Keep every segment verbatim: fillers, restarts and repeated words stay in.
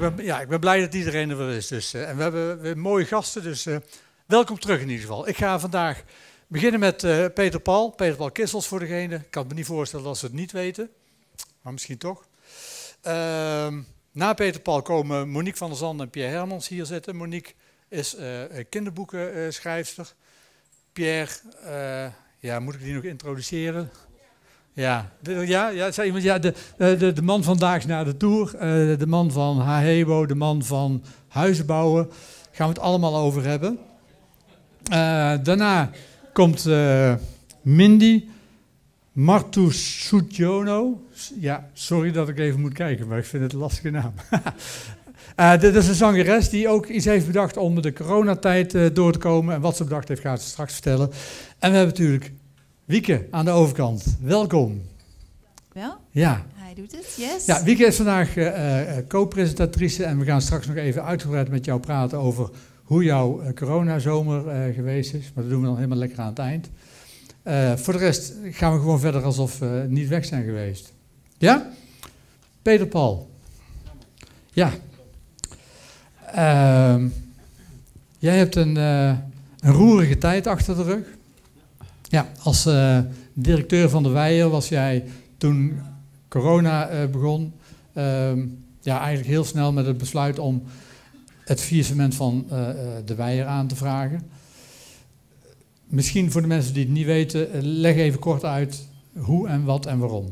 ben, ja, ik ben blij dat iedereen er weer is. Dus, uh, en we hebben weer mooie gasten, dus uh, welkom terug in ieder geval. Ik ga vandaag beginnen met uh, Peter Paul. Peter Paul Kissels voor degene. Ik kan me niet voorstellen dat ze het niet weten, maar misschien toch. Uh, na Peter Paul komen Monique van der Zanden en Pierre Hermans hier zitten. Monique is uh, kinderboekenschrijfster. Pierre, uh, ja, moet ik die nog introduceren? Ja, de, ja, ja, zei iemand, ja de, de, de man van Daags naar de Tour, uh, de man van Hahebo, de man van huizen bouwen. Gaan we het allemaal over hebben. Uh, daarna komt uh, Mindy Martusutjono. Ja, sorry dat ik even moet kijken, maar ik vind het een lastige naam. uh, dit is een zangeres die ook iets heeft bedacht om de coronatijd uh, door te komen. En wat ze bedacht heeft, gaat ze straks vertellen. En we hebben natuurlijk Wieke aan de overkant. Welkom. Wel? Ja. Hij doet het, yes. Ja, Wieke is vandaag uh, uh, co-presentatrice en we gaan straks nog even uitgebreid met jou praten over hoe jouw uh, coronazomer uh, geweest is. Maar dat doen we dan helemaal lekker aan het eind. Uh, voor de rest gaan we gewoon verder alsof we niet weg zijn geweest. Ja? Peter Paul. Ja. Uh, jij hebt een, uh, een roerige tijd achter de rug. Ja, als uh, directeur van de Weijer was jij toen corona uh, begon, uh, ja, eigenlijk heel snel met het besluit om het faillissement van uh, uh, de Weijer aan te vragen. Misschien voor de mensen die het niet weten, uh, leg even kort uit hoe en wat en waarom.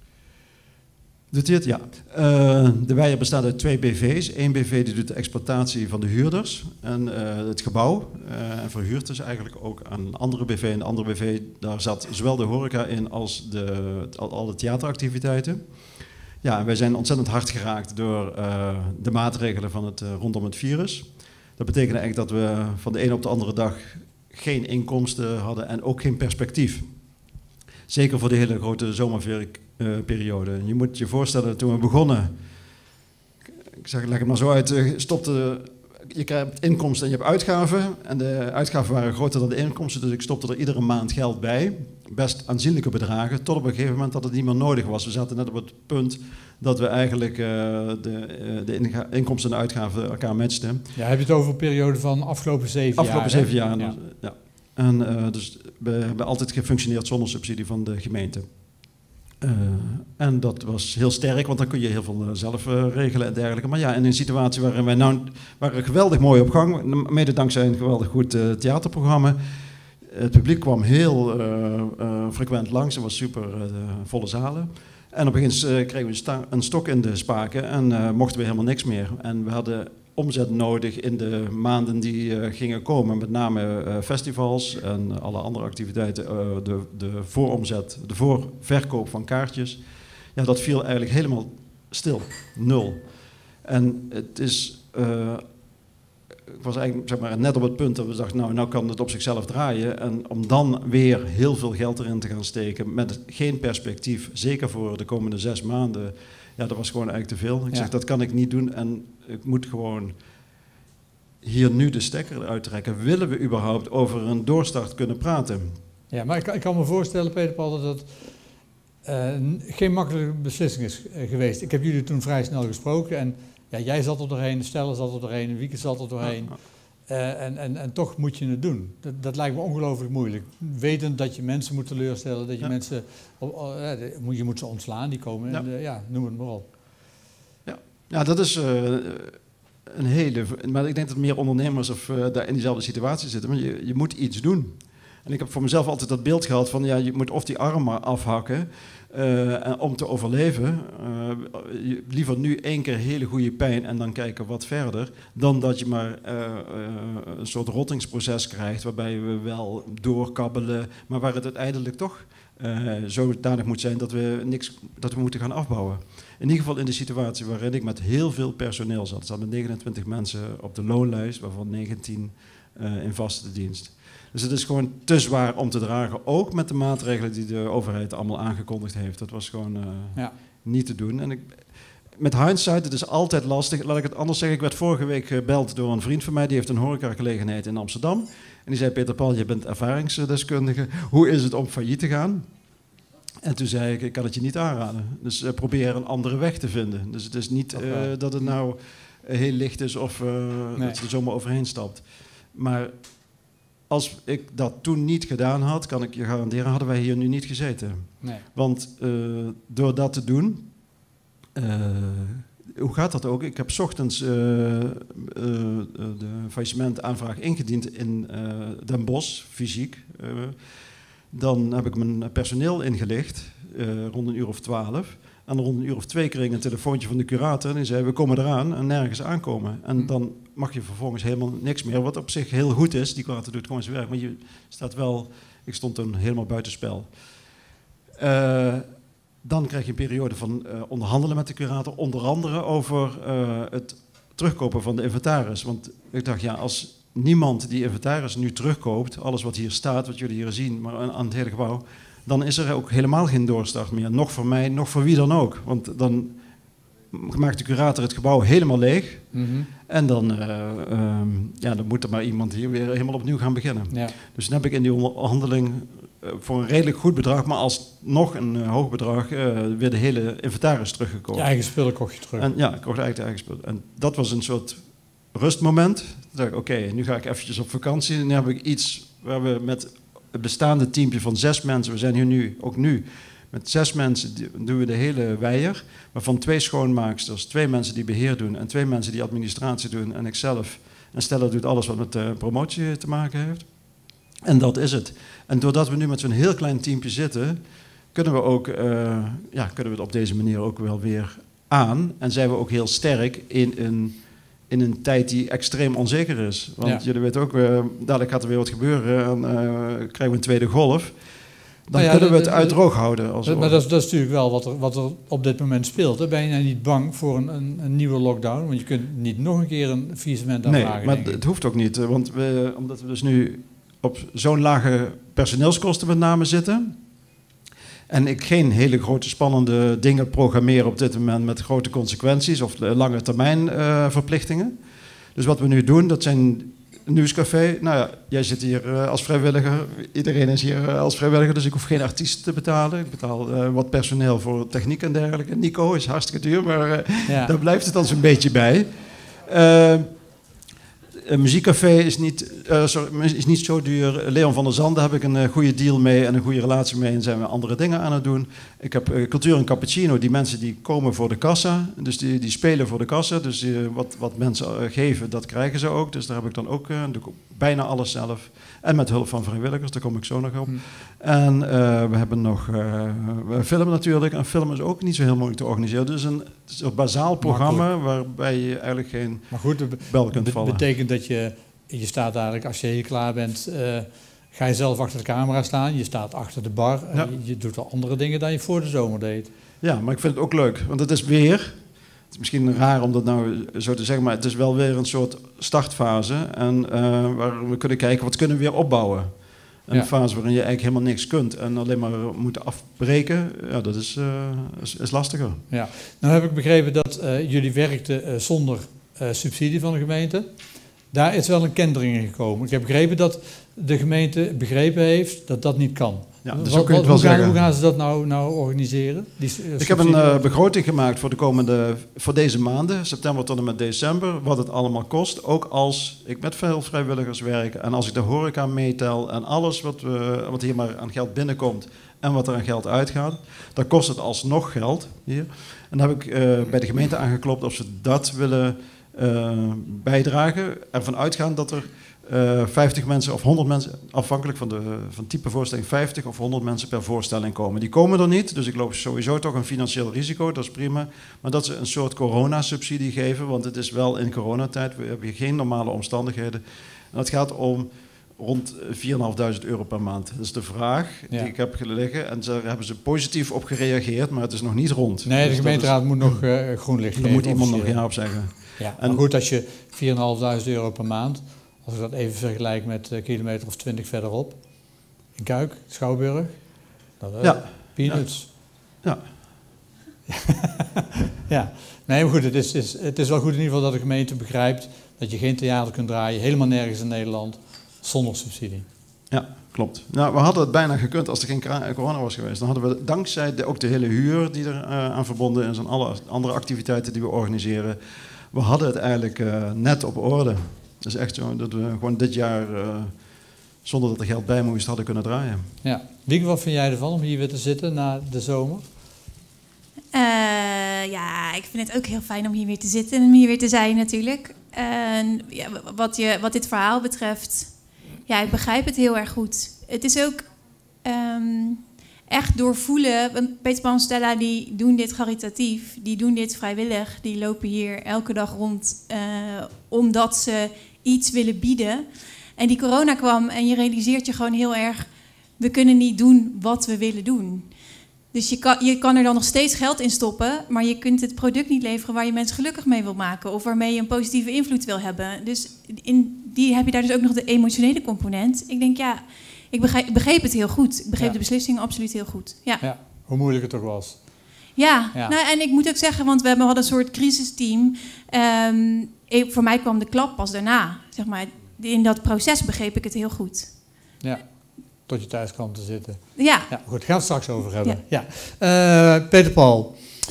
Doet dit? Ja. Uh, de Weijer bestaat uit twee B V's. Eén B V die doet de exploitatie van de huurders en uh, het gebouw. Uh, en verhuurt dus eigenlijk ook aan een andere B V. En de andere B V, daar zat zowel de horeca in als de, al, alle theateractiviteiten. Ja, en wij zijn ontzettend hard geraakt door uh, de maatregelen van het, uh, rondom het virus. Dat betekende eigenlijk dat we van de ene op de andere dag geen inkomsten hadden en ook geen perspectief. Zeker voor de hele grote zomerperiode. Je moet je voorstellen, toen we begonnen, ik zeg, leg het maar zo uit, stopte, je krijgt inkomsten en je hebt uitgaven. En de uitgaven waren groter dan de inkomsten, dus ik stopte er iedere maand geld bij. Best aanzienlijke bedragen, tot op een gegeven moment dat het niet meer nodig was. We zaten net op het punt dat we eigenlijk uh, de, uh, de inkomsten en de uitgaven elkaar matchten. Ja, heb je het over een periode van afgelopen zeven afgelopen jaar? Afgelopen zeven jaar, ja. ja. En uh, dus we hebben altijd gefunctioneerd zonder subsidie van de gemeente. Uh, en dat was heel sterk, want dan kun je heel veel uh, zelf uh, regelen en dergelijke. Maar ja, in een situatie waarin wij nou waren geweldig mooi op gang, mede dankzij een geweldig goed uh, theaterprogramma. Het publiek kwam heel uh, uh, frequent langs, het was super uh, volle zalen. En op een gegeven moment uh, kregen we een, sta- een stok in de spaken en uh, mochten we helemaal niks meer. En we hadden omzet nodig in de maanden die uh, gingen komen, met name uh, festivals en alle andere activiteiten, uh, de, de vooromzet, de voorverkoop van kaartjes. Ja, dat viel eigenlijk helemaal stil, nul. En het is, uh, ik was eigenlijk zeg maar, net op het punt dat we dachten, nou, nou kan het op zichzelf draaien. En om dan weer heel veel geld erin te gaan steken, met geen perspectief, zeker voor de komende zes maanden, ja, dat was gewoon eigenlijk te veel. Ik ja. zeg, dat kan ik niet doen en ik moet gewoon hier nu de stekker uittrekken. Willen we überhaupt over een doorstart kunnen praten? Ja, maar ik, ik kan me voorstellen, Peter Paul, dat het uh, geen makkelijke beslissing is uh, geweest. Ik heb jullie toen vrij snel gesproken en ja, jij zat er doorheen, Stella zat er doorheen, Wieke zat er doorheen. Uh, en, en, en toch moet je het doen. Dat, dat lijkt me ongelooflijk moeilijk. Wetend dat je mensen moet teleurstellen, dat je ja. mensen, uh, je moet ze ontslaan, die komen, ja. En, uh, ja, noem het maar op. Ja, ja dat is uh, een hele, maar ik denk dat meer ondernemers of uh, daar in diezelfde situatie zitten, maar je, je moet iets doen. En ik heb voor mezelf altijd dat beeld gehad van, ja, je moet of die arm maar afhakken uh, om te overleven. Uh, liever nu één keer hele goede pijn en dan kijken wat verder, dan dat je maar uh, uh, een soort rottingsproces krijgt waarbij we wel doorkabbelen, maar waar het uiteindelijk toch uh, zodanig moet zijn dat we niks, dat we moeten gaan afbouwen. In ieder geval in de situatie waarin ik met heel veel personeel zat. Er zaten negenentwintig mensen op de loonlijst, waarvan negentien uh, in vaste dienst. Dus het is gewoon te zwaar om te dragen, ook met de maatregelen die de overheid allemaal aangekondigd heeft. Dat was gewoon uh, ja. niet te doen. En ik, met hindsight, het is altijd lastig. Laat ik het anders zeggen, ik werd vorige week gebeld door een vriend van mij, die heeft een horecagelegenheid in Amsterdam. En die zei, Peter Paul, je bent ervaringsdeskundige, hoe is het om failliet te gaan? En toen zei ik, ik kan het je niet aanraden. Dus uh, probeer een andere weg te vinden. Dus het is niet uh, dat het nou heel licht is of uh, nee. dat je er zomaar overheen stapt. Maar als ik dat toen niet gedaan had, kan ik je garanderen, hadden wij hier nu niet gezeten. Nee. Want uh, door dat te doen, uh, hoe gaat dat ook? Ik heb 's ochtends uh, uh, de faillissementaanvraag ingediend in uh, Den Bosch, fysiek. Uh, dan heb ik mijn personeel ingelicht, uh, rond een uur of twaalf. En rond een uur of twee kreeg ik een telefoontje van de curator en die zei, we komen eraan en nergens aankomen. En dan mag je vervolgens helemaal niks meer, wat op zich heel goed is. Die curator doet gewoon zijn werk, maar je staat wel, ik stond toen helemaal buitenspel. Uh, dan krijg je een periode van uh, onderhandelen met de curator, onder andere over uh, het terugkopen van de inventaris. Want ik dacht, ja, als niemand die inventaris nu terugkoopt, alles wat hier staat, wat jullie hier zien, maar aan, aan het hele gebouw, dan is er ook helemaal geen doorstart meer. Nog voor mij, nog voor wie dan ook. Want dan maakt de curator het gebouw helemaal leeg. Mm-hmm. En dan, uh, uh, ja, dan moet er maar iemand hier weer helemaal opnieuw gaan beginnen. Ja. Dus dan heb ik in die onderhandeling uh, voor een redelijk goed bedrag, maar alsnog een uh, hoog bedrag, uh, weer de hele inventaris teruggekocht. Je eigen spullen kocht je terug. En, ja, ik kocht eigenlijk de eigen spullen. En dat was een soort rustmoment. Toen dacht ik, oké, okay, nu ga ik eventjes op vakantie. Nu heb ik iets waar we met het bestaande teampje van zes mensen, we zijn hier nu, ook nu, met zes mensen doen we de hele weier, waarvan twee schoonmaaksters, twee mensen die beheer doen en twee mensen die administratie doen en ikzelf. En Stella doet alles wat met uh, promotie te maken heeft. En dat is het. En doordat we nu met zo'n heel klein teampje zitten, kunnen we, ook, uh, ja, kunnen we het op deze manier ook wel weer aan. En zijn we ook heel sterk in een... in een tijd die extreem onzeker is. Want ja. jullie weten ook, uh, dadelijk gaat er weer wat gebeuren en uh, krijgen we een tweede golf. Dan nou ja, kunnen we het uit droog houden. Als maar dat is, dat is natuurlijk wel wat er, wat er op dit moment speelt. Hè? Ben je nou niet bang voor een, een, een nieuwe lockdown? Want je kunt niet nog een keer een faillissement aanvragen. Nee, maar het hoeft ook niet. Want we, omdat we dus nu op zo'n lage personeelskosten met name zitten, en ik geen hele grote spannende dingen programmeer op dit moment met grote consequenties of lange termijn uh, verplichtingen. Dus wat we nu doen, dat zijn Nieuwscafé. Nou ja, jij zit hier uh, als vrijwilliger. Iedereen is hier uh, als vrijwilliger, dus ik hoef geen artiest te betalen. Ik betaal uh, wat personeel voor techniek en dergelijke. Nico is hartstikke duur, maar uh, ja. daar blijft het dan zo'n beetje bij. Uh, Een muziekcafé is niet, uh, sorry, is niet zo duur. Leon van der Zanden heb ik een uh, goede deal mee en een goede relatie mee en zijn we andere dingen aan het doen. Ik heb uh, Cultuur en Cappuccino, die mensen die komen voor de kassa, dus die, die spelen voor de kassa. Dus uh, wat, wat mensen uh, geven, dat krijgen ze ook. Dus daar heb ik dan ook, uh, doe ik bijna alles zelf. En met hulp van vrijwilligers, daar kom ik zo nog op. Hmm. En uh, we hebben nog uh, film natuurlijk. En film is ook niet zo heel moeilijk te organiseren. Dus een, een bazaal programma waarbij je eigenlijk geen maar goed, bel kunt vallen. Dat betekent dat je, je staat eigenlijk, als je hier klaar bent, uh, ga je zelf achter de camera staan. Je staat achter de bar. Ja. Je, je doet al andere dingen dan je voor de zomer deed. Ja, maar ik vind het ook leuk. Want het is weer... Het is misschien raar om dat nou zo te zeggen, maar het is wel weer een soort startfase. En uh, waar we kunnen kijken, wat kunnen we weer opbouwen? Een ja. fase waarin je eigenlijk helemaal niks kunt en alleen maar moet afbreken, ja, dat is, uh, is, is lastiger. Ja, nou heb ik begrepen dat uh, jullie werkten uh, zonder uh, subsidie van de gemeente. Daar is wel een kentering in gekomen. Ik heb begrepen dat de gemeente begrepen heeft dat dat niet kan. Ja, dus zo kun je het wel hoe, zeggen. Gaan, hoe gaan ze dat nou, nou organiseren? Die, uh, ik heb een uh, begroting gemaakt voor, de komende, voor deze maanden, september tot en met december, wat het allemaal kost. Ook als ik met veel vrijwilligers werk en als ik de horeca meetel en alles wat, we, wat hier maar aan geld binnenkomt en wat er aan geld uitgaat, dan kost het alsnog geld hier. En dan heb ik uh, bij de gemeente aangeklopt of ze dat willen uh, bijdragen. Ervan uitgaan dat er Uh, vijftig mensen of honderd mensen, afhankelijk van, de, van type voorstelling, vijftig of honderd mensen per voorstelling komen. Die komen er niet, dus ik loop sowieso toch een financieel risico, dat is prima. Maar dat ze een soort coronasubsidie geven, want het is wel in coronatijd, we hebben geen normale omstandigheden. En dat gaat om rond vierduizend euro per maand. Dat is de vraag die ja. ik heb liggen en daar hebben ze positief op gereageerd, maar het is nog niet rond. Nee, de dus gemeenteraad is, moet nog uh, groen licht geven. Daar moet iemand nog ja op zeggen. Ja, en maar goed, als je vierduizend euro per maand... Als ik dat even vergelijk met een kilometer of twintig verderop, in Kuik, Schouwburg, dat is ja. peanuts. Ja. Ja. ja. Nee, maar goed, het is, is, het is wel goed in ieder geval dat de gemeente begrijpt dat je geen theater kunt draaien, helemaal nergens in Nederland, zonder subsidie. Ja, klopt. Nou, we hadden het bijna gekund als er geen corona was geweest. Dan hadden we dankzij de, ook de hele huur die er uh, aan verbonden is en alle andere activiteiten die we organiseren, we hadden het eigenlijk uh, net op orde. Het is echt zo dat we gewoon dit jaar, uh, zonder dat er geld bij moest, hadden kunnen draaien. Ja. Wieke, wat vind jij ervan om hier weer te zitten na de zomer? Uh, ja, ik vind het ook heel fijn om hier weer te zitten en om hier weer te zijn natuurlijk. Uh, ja, wat, je, wat dit verhaal betreft, ja, ik begrijp het heel erg goed. Het is ook um, echt doorvoelen, want Peter Paul en Stella die doen dit caritatief, die doen dit vrijwillig, die lopen hier elke dag rond uh, omdat ze iets willen bieden. En die corona kwam en je realiseert je gewoon heel erg, we kunnen niet doen wat we willen doen. Dus je kan, je kan er dan nog steeds geld in stoppen, maar je kunt het product niet leveren waar je mensen gelukkig mee wil maken of waarmee je een positieve invloed wil hebben. Dus in die heb je daar dus ook nog de emotionele component. Ik denk, ja, ik begreep, begreep het heel goed. Ik begreep ja. de beslissing absoluut heel goed. Ja. Ja, hoe moeilijk het ook was. Ja, ja. Nou, en ik moet ook zeggen, want we hebben, hadden een soort crisisteam. Um, ik, voor mij kwam de klap pas daarna. Zeg maar, in dat proces begreep ik het heel goed. Ja. Tot je thuis kwam te zitten. Ja. Ja, goed, daar gaan we het straks over hebben. Ja. Ja. Uh, Peter Paul,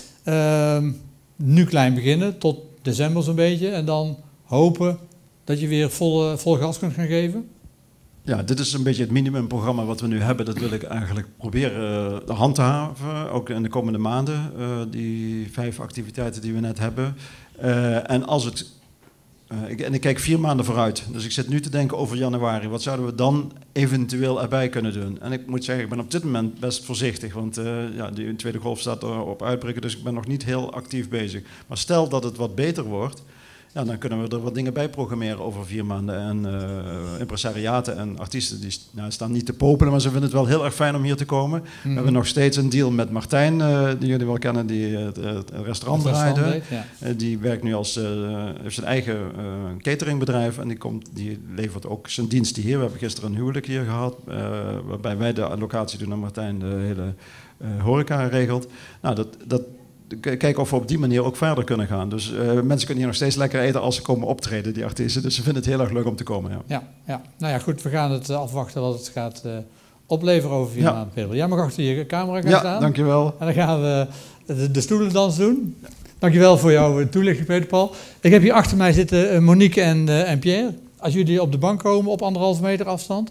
uh, nu klein beginnen, tot december zo'n beetje. En dan hopen dat je weer vol, vol gas kunt gaan geven? Ja, dit is een beetje het minimumprogramma wat we nu hebben. Dat wil ik eigenlijk proberen uh, te handhaven, ook in de komende maanden. Uh, die vijf activiteiten die we net hebben. Uh, en als het... Uh, ik, en ik kijk vier maanden vooruit. Dus ik zit nu te denken over januari. Wat zouden we dan eventueel erbij kunnen doen? En ik moet zeggen, ik ben op dit moment best voorzichtig. Want uh, ja, die tweede golf staat erop uitbreken. Dus ik ben nog niet heel actief bezig. Maar stel dat het wat beter wordt. Ja, dan kunnen we er wat dingen bij programmeren over vier maanden. En uh, impresariaten en artiesten die nou, staan niet te popelen, maar ze vinden het wel heel erg fijn om hier te komen. Mm-hmm. We hebben nog steeds een deal met Martijn, uh, die jullie wel kennen, die uh, het, het restaurant draaide. Ja. Uh, die werkt nu als, uh, heeft zijn eigen uh, cateringbedrijf en die, komt, die levert ook zijn diensten hier. We hebben gisteren een huwelijk hier gehad, uh, waarbij wij de locatie doen en Martijn de hele uh, horeca regelt. Nou, dat... dat kijken of we op die manier ook verder kunnen gaan. Dus uh, mensen kunnen hier nog steeds lekker eten als ze komen optreden, die artiesten. Dus ze vinden het heel erg leuk om te komen. Ja, ja, ja. Nou ja, goed, we gaan het afwachten wat het gaat uh, opleveren over vier ja. maanden. Pedro. Jij mag achter je camera gaan ja, staan. Ja, dankjewel. En dan gaan we de, de stoelendans doen. Dankjewel voor jouw toelichting, Peter Paul. Ik heb hier achter mij zitten Monique en, uh, en Pierre. Als jullie op de bank komen op anderhalve meter afstand.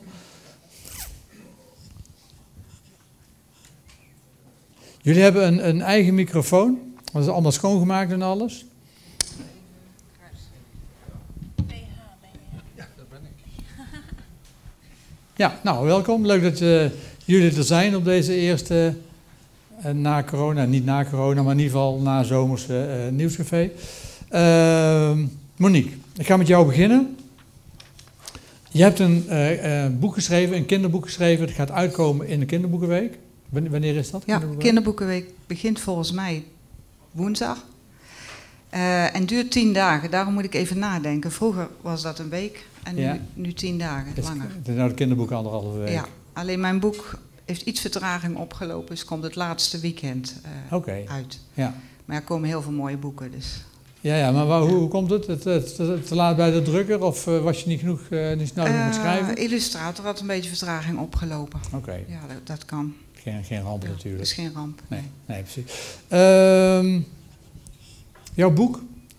Jullie hebben een, een eigen microfoon. Dat is allemaal schoongemaakt en alles. Ja, dat ben ik. Ja, nou, welkom. Leuk dat uh, jullie er zijn op deze eerste uh, na corona. Niet na corona, maar in ieder geval na zomerse uh, nieuwscafé. Uh, Monique, ik ga met jou beginnen. Je hebt een uh, uh, boek geschreven, een kinderboek geschreven. Het gaat uitkomen in de Kinderboekenweek. Wanneer is dat? Ja, Kinderboekenweek, Kinderboekenweek begint volgens mij woensdag. Uh, en duurt tien dagen. Daarom moet ik even nadenken. Vroeger was dat een week en nu, ja. nu tien dagen, is, langer. Het is nou het kinderboek anderhalve week. Ja, alleen mijn boek heeft iets vertraging opgelopen. Dus komt het laatste weekend uh, okay. uit. Ja. Maar er komen heel veel mooie boeken. Dus. Ja, ja, maar waar, hoe, hoe komt het? Het, het, het? Te laat bij de drukker of uh, was je niet genoeg uh, niet snel genoeg uh, schrijven? Illustrator had een beetje vertraging opgelopen. Oké. Okay. Ja, dat, dat kan. Geen, geen ramp ja, natuurlijk. Dat is geen ramp. Nee, nee precies. Uh, jouw boek?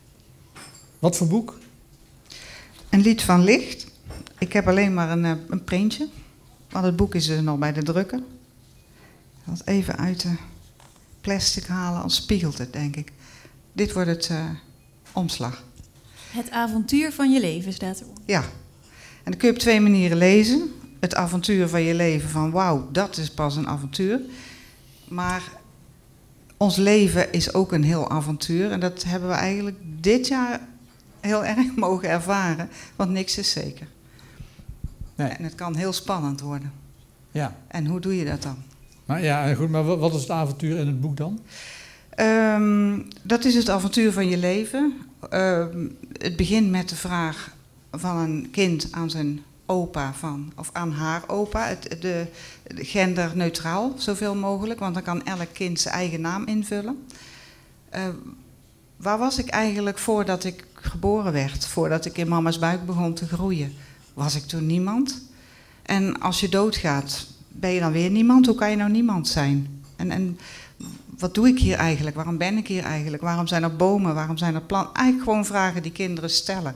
Wat voor boek? Een lied van licht. Ik heb alleen maar een, een printje. Want het boek is dus nog bij de drukker. Ik zal het even uit de plastic halen, als spiegelt het, denk ik. Dit wordt het uh, omslag. Het avontuur van je leven staat erop. Ja. En dat kun je op twee manieren lezen. Het avontuur van je leven, van wauw, dat is pas een avontuur. Maar ons leven is ook een heel avontuur. En dat hebben we eigenlijk dit jaar heel erg mogen ervaren. Want niks is zeker. Nee. En het kan heel spannend worden. Ja. En hoe doe je dat dan? Maar ja, goed, maar wat is het avontuur in het boek dan? Um, dat is het avontuur van je leven. Um, het begint met de vraag van een kind aan zijn opa van, of aan haar opa, het, de, de genderneutraal zoveel mogelijk, want dan kan elk kind zijn eigen naam invullen. Uh, waar was ik eigenlijk voordat ik geboren werd, voordat ik in mama's buik begon te groeien? Was ik toen niemand? En als je doodgaat, ben je dan weer niemand? Hoe kan je nou niemand zijn? En, en wat doe ik hier eigenlijk? Waarom ben ik hier eigenlijk? Waarom zijn er bomen? Waarom zijn er planten? Eigenlijk gewoon vragen die kinderen stellen.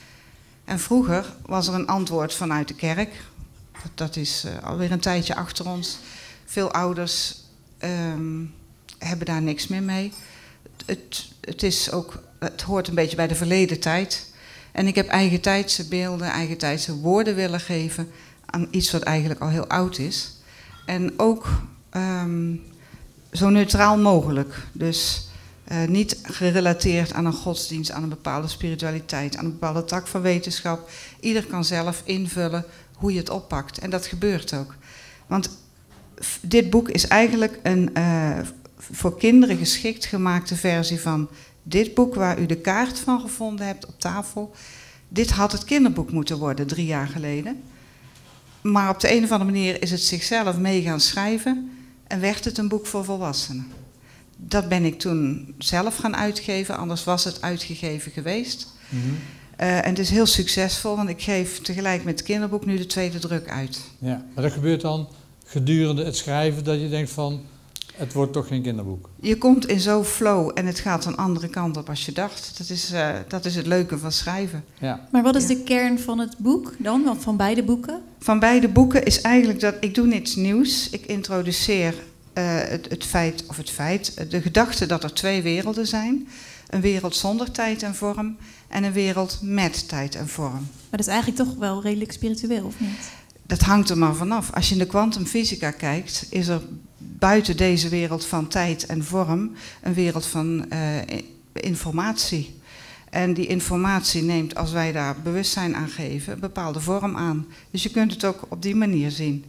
En vroeger was er een antwoord vanuit de kerk. Dat, dat is uh, alweer een tijdje achter ons. Veel ouders um, hebben daar niks meer mee. Het, het, is ook, het hoort een beetje bij de verleden tijd. En ik heb eigentijdse beelden, eigentijdse woorden willen geven aan iets wat eigenlijk al heel oud is. En ook um, zo neutraal mogelijk. Dus uh, niet gerelateerd aan een godsdienst, aan een bepaalde spiritualiteit, aan een bepaalde tak van wetenschap. Ieder kan zelf invullen hoe je het oppakt. En dat gebeurt ook. Want dit boek is eigenlijk een uh, voor kinderen geschikt gemaakte versie van dit boek waar u de kaart van gevonden hebt op tafel. Dit had het kinderboek moeten worden drie jaar geleden. Maar op de een of andere manier is het zichzelf mee gaan schrijven en werd het een boek voor volwassenen. Dat ben ik toen zelf gaan uitgeven, anders was het uitgegeven geweest. Mm-hmm. Uh, en het is heel succesvol, want ik geef tegelijk met het kinderboek nu de tweede druk uit. Ja, maar dat gebeurt dan gedurende het schrijven dat je denkt van, het wordt toch geen kinderboek. Je komt in zo'n flow en het gaat een andere kant op als je dacht. Dat is, uh, dat is het leuke van schrijven. Ja. Maar wat is ja. de kern van het boek dan, van beide boeken? Van beide boeken is eigenlijk dat ik doe niets nieuws. Ik introduceer uh, het, het feit, of het feit, de gedachte dat er twee werelden zijn. Een wereld zonder tijd en vorm en een wereld met tijd en vorm. Maar dat is eigenlijk toch wel redelijk spiritueel, of niet? Dat hangt er maar vanaf. Als je in de kwantumfysica kijkt, is er buiten deze wereld van tijd en vorm een wereld van uh, informatie. En die informatie neemt, als wij daar bewustzijn aan geven, een bepaalde vorm aan. Dus je kunt het ook op die manier zien.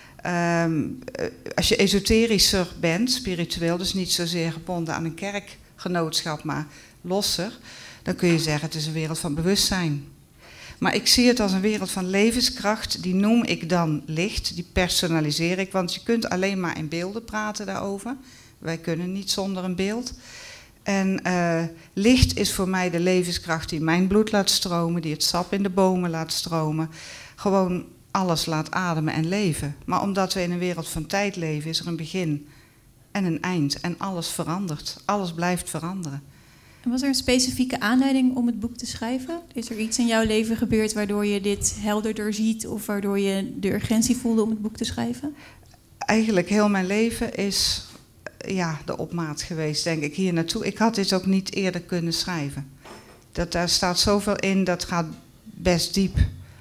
Um, als je esoterischer bent, spiritueel, dus niet zozeer gebonden aan een kerkgenootschap, maar losser, dan kun je zeggen het is een wereld van bewustzijn. Maar ik zie het als een wereld van levenskracht, die noem ik dan licht, die personaliseer ik, want je kunt alleen maar in beelden praten daarover. Wij kunnen niet zonder een beeld. En uh, licht is voor mij de levenskracht die mijn bloed laat stromen, die het sap in de bomen laat stromen. Gewoon alles laat ademen en leven. Maar omdat we in een wereld van tijd leven, is er een begin en een eind. En alles verandert. Alles blijft veranderen. En was er een specifieke aanleiding om het boek te schrijven? Is er iets in jouw leven gebeurd waardoor je dit helderder ziet of waardoor je de urgentie voelde om het boek te schrijven? Eigenlijk heel mijn leven is ja, de opmaat geweest, denk ik, hier naartoe. Ik had dit ook niet eerder kunnen schrijven. Dat, daar staat zoveel in, dat gaat best diep.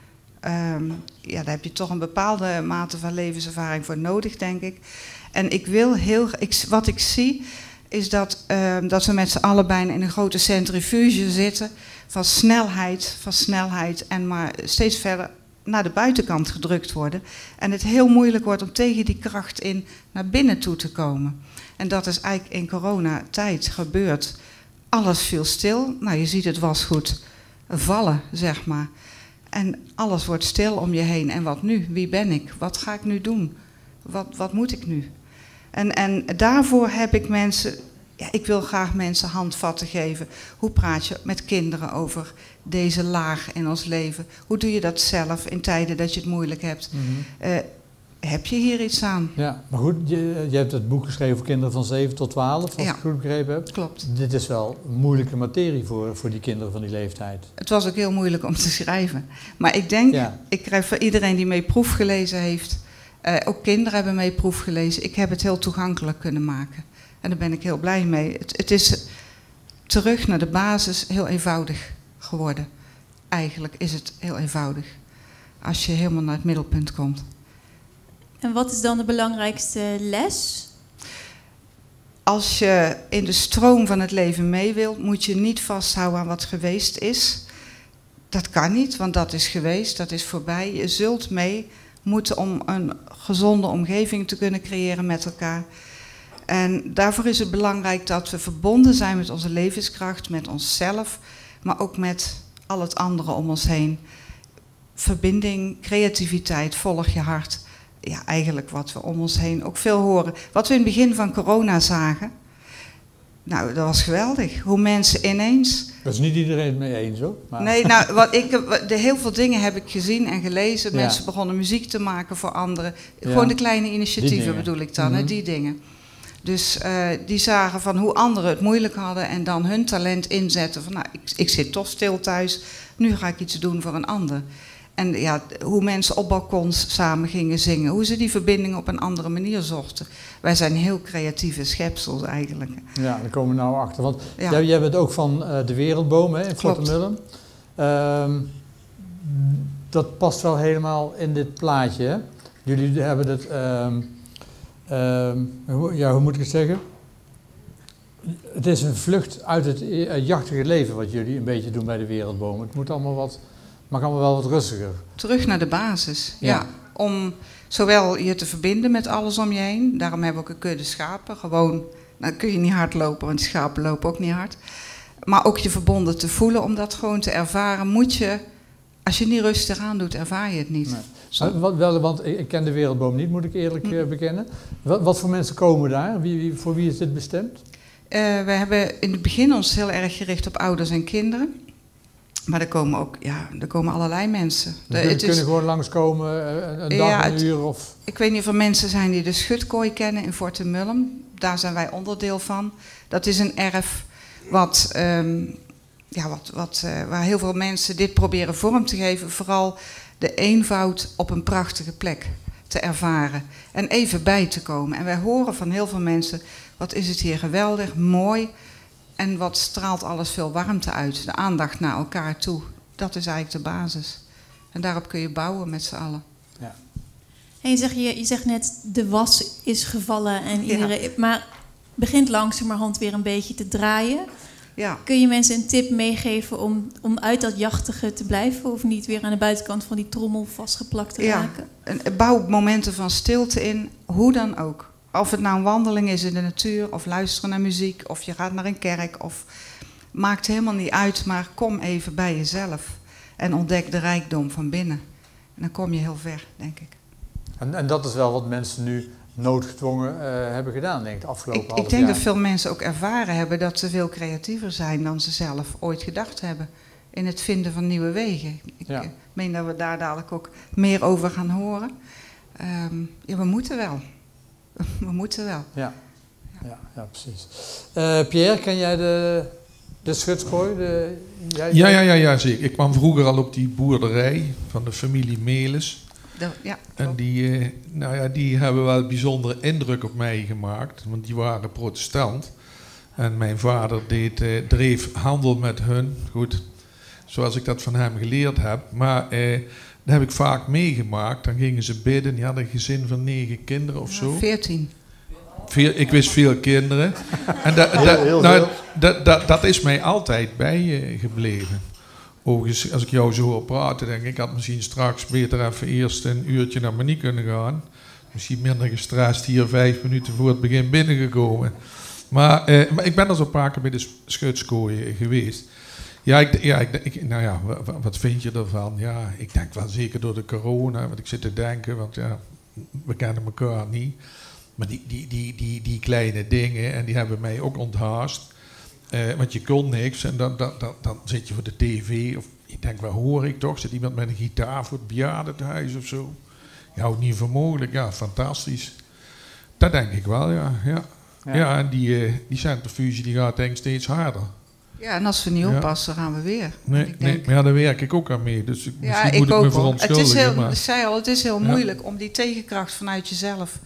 Um, ja, daar heb je toch een bepaalde mate van levenservaring voor nodig, denk ik. En ik wil heel, ik, wat ik zie, is dat, um, dat we met z'n allen bijna in een grote centrifuge zitten van snelheid, van snelheid en maar steeds verder naar de buitenkant gedrukt worden. En het heel moeilijk wordt om tegen die kracht in naar binnen toe te komen. En dat is eigenlijk in coronatijd gebeurd. Alles viel stil. Nou, je ziet het wasgoed vallen, zeg maar. En alles wordt stil om je heen. En wat nu? Wie ben ik? Wat ga ik nu doen? Wat, wat moet ik nu? En, en daarvoor heb ik mensen... Ja, ik wil graag mensen handvatten geven. Hoe praat je met kinderen over deze laag in ons leven? Hoe doe je dat zelf in tijden dat je het moeilijk hebt? Mm-hmm. Uh, heb je hier iets aan? Ja, maar goed, je, je hebt het boek geschreven voor kinderen van zeven tot twaalf, als ja, ik het goed begrepen heb. Klopt. Dit is wel een moeilijke materie voor, voor die kinderen van die leeftijd. Het was ook heel moeilijk om te schrijven. Maar ik denk, ja. ik krijg voor iedereen die mee proef gelezen heeft, uh, ook kinderen hebben mee proef gelezen, ik heb het heel toegankelijk kunnen maken. En daar ben ik heel blij mee. Het, het is terug naar de basis heel eenvoudig geworden. Eigenlijk is het heel eenvoudig. Als je helemaal naar het middelpunt komt. En wat is dan de belangrijkste les? Als je in de stroom van het leven mee wilt, moet je niet vasthouden aan wat geweest is. Dat kan niet, want dat is geweest, dat is voorbij. Je zult mee moeten om een gezonde omgeving te kunnen creëren met elkaar. En daarvoor is het belangrijk dat we verbonden zijn met onze levenskracht, met onszelf, maar ook met al het andere om ons heen. Verbinding, creativiteit, volg je hart. Ja, eigenlijk wat we om ons heen ook veel horen. Wat we in het begin van corona zagen, nou, dat was geweldig. Hoe mensen ineens... Dat is niet iedereen het mee eens, hoor. Maar... Nee, nou, wat ik, de, heel veel dingen heb ik gezien en gelezen. Ja. Mensen begonnen muziek te maken voor anderen. Ja. Gewoon de kleine initiatieven bedoel ik dan, mm-hmm. hè, die dingen. Dus uh, die zagen van hoe anderen het moeilijk hadden en dan hun talent inzetten. Van nou, ik, ik zit toch stil thuis, nu ga ik iets doen voor een ander. En ja, hoe mensen op balkons samen gingen zingen, hoe ze die verbinding op een andere manier zochten. Wij zijn heel creatieve schepsels eigenlijk. Ja, daar komen we nou achter. Want ja. jij, jij bent ook van uh, de Wereldboom, hè, in Fortemullen. Uh, dat past wel helemaal in dit plaatje, hè? Jullie hebben het, uh, uh, ja, hoe moet ik het zeggen? Het is een vlucht uit het uh, jachtige leven wat jullie een beetje doen bij de Wereldboom. Het moet allemaal wat, mag allemaal wel wat rustiger. Terug naar de basis, ja. ja. Om zowel je te verbinden met alles om je heen. Daarom hebben we ook een kudde schapen. Gewoon, nou kun je niet hard lopen, want schapen lopen ook niet hard. Maar ook je verbonden te voelen, om dat gewoon te ervaren, moet je, als je niet rustig aan doet, ervaar je het niet. Nee. Zo. Wat, wel, want ik ken de Wereldboom niet, moet ik eerlijk uh, bekennen. Wat, wat voor mensen komen daar? Wie, wie, voor wie is dit bestemd? Uh, we hebben in het begin ons heel erg gericht op ouders en kinderen. Maar er komen ook, ja, er komen allerlei mensen. De, het kunnen is, gewoon langskomen, een, een dag, ja, een uur of... Ik weet niet of er mensen zijn die de Schutkooi kennen in Fortemullen. Daar zijn wij onderdeel van. Dat is een erf wat, um, ja, wat, wat, uh, waar heel veel mensen dit proberen vorm te geven. Vooral de eenvoud op een prachtige plek te ervaren. En even bij te komen. En wij horen van heel veel mensen, wat is het hier geweldig, mooi... En wat straalt alles veel warmte uit. De aandacht naar elkaar toe. Dat is eigenlijk de basis. En daarop kun je bouwen met z'n allen. Ja. En je, zegt, je, je zegt net, de was is gevallen. En iedereen, ja. Maar begint langzamerhand weer een beetje te draaien. Ja. Kun je mensen een tip meegeven om, om uit dat jachtige te blijven? Of niet weer aan de buitenkant van die trommel vastgeplakt te ja. raken? En bouw momenten van stilte in. Hoe dan ook. Of het nou een wandeling is in de natuur, of luisteren naar muziek, of je gaat naar een kerk, of maakt helemaal niet uit, maar kom even bij jezelf en ontdek de rijkdom van binnen. En dan kom je heel ver, denk ik. En, en dat is wel wat mensen nu noodgedwongen uh, hebben gedaan, denk ik, de afgelopen Ik, half ik denk jaar. dat veel mensen ook ervaren hebben dat ze veel creatiever zijn dan ze zelf ooit gedacht hebben in het vinden van nieuwe wegen. Ik ja. meen dat we daar dadelijk ook meer over gaan horen. Um, ja, we moeten wel. We moeten wel. Ja, ja, ja precies. Uh, Pierre, ken jij de, de Schutskooi? De, jij, ja, ja, ja, ja, zeker. Ik kwam vroeger al op die boerderij van de familie Melis. De, ja, en die, uh, nou ja, die hebben wel een bijzondere indruk op mij gemaakt. Want die waren protestant. En mijn vader deed, uh, dreef handel met hun. Goed, zoals ik dat van hem geleerd heb. Maar... Uh, Dat heb ik vaak meegemaakt. Dan gingen ze bidden. Die hadden een gezin van negen kinderen of zo. Veertien. Veel, ik wist veel kinderen. En da, da, nou, da, da, dat is mij altijd bijgebleven. Overigens, als ik jou zo hoor praten, denk ik, ik had misschien straks beter even eerst een uurtje naar Manie kunnen gaan. Misschien minder gestrest hier vijf minuten voor het begin binnengekomen. Maar, eh, maar ik ben er zo een paar keer bij de Schutskooi geweest. Ja, ik, ja ik, ik, nou ja, wat vind je ervan? Ja, ik denk wel zeker door de corona, want ik zit te denken, want ja, we kennen elkaar niet. Maar die, die, die, die, die kleine dingen, en die hebben mij ook onthaast. Uh, want je kon niks en dan, dan, dan, dan zit je voor de tv, of ik denk, waar hoor ik toch? Zit iemand met een gitaar voor het bejaardentehuis of zo? Je houdt niet voor mogelijk, ja, fantastisch. Dat denk ik wel, ja. Ja, ja. ja en die, uh, die centrifuge die gaat denk ik steeds harder. Ja, en als we niet oppassen, ja. gaan we weer. Nee, ik nee, denk... maar ja, daar werk ik ook aan mee. Dus ik, ja, misschien ik moet ook ik me wel. verontschuldigen. Het is heel, maar... ik zei al, het is heel ja. moeilijk om die tegenkracht vanuit jezelf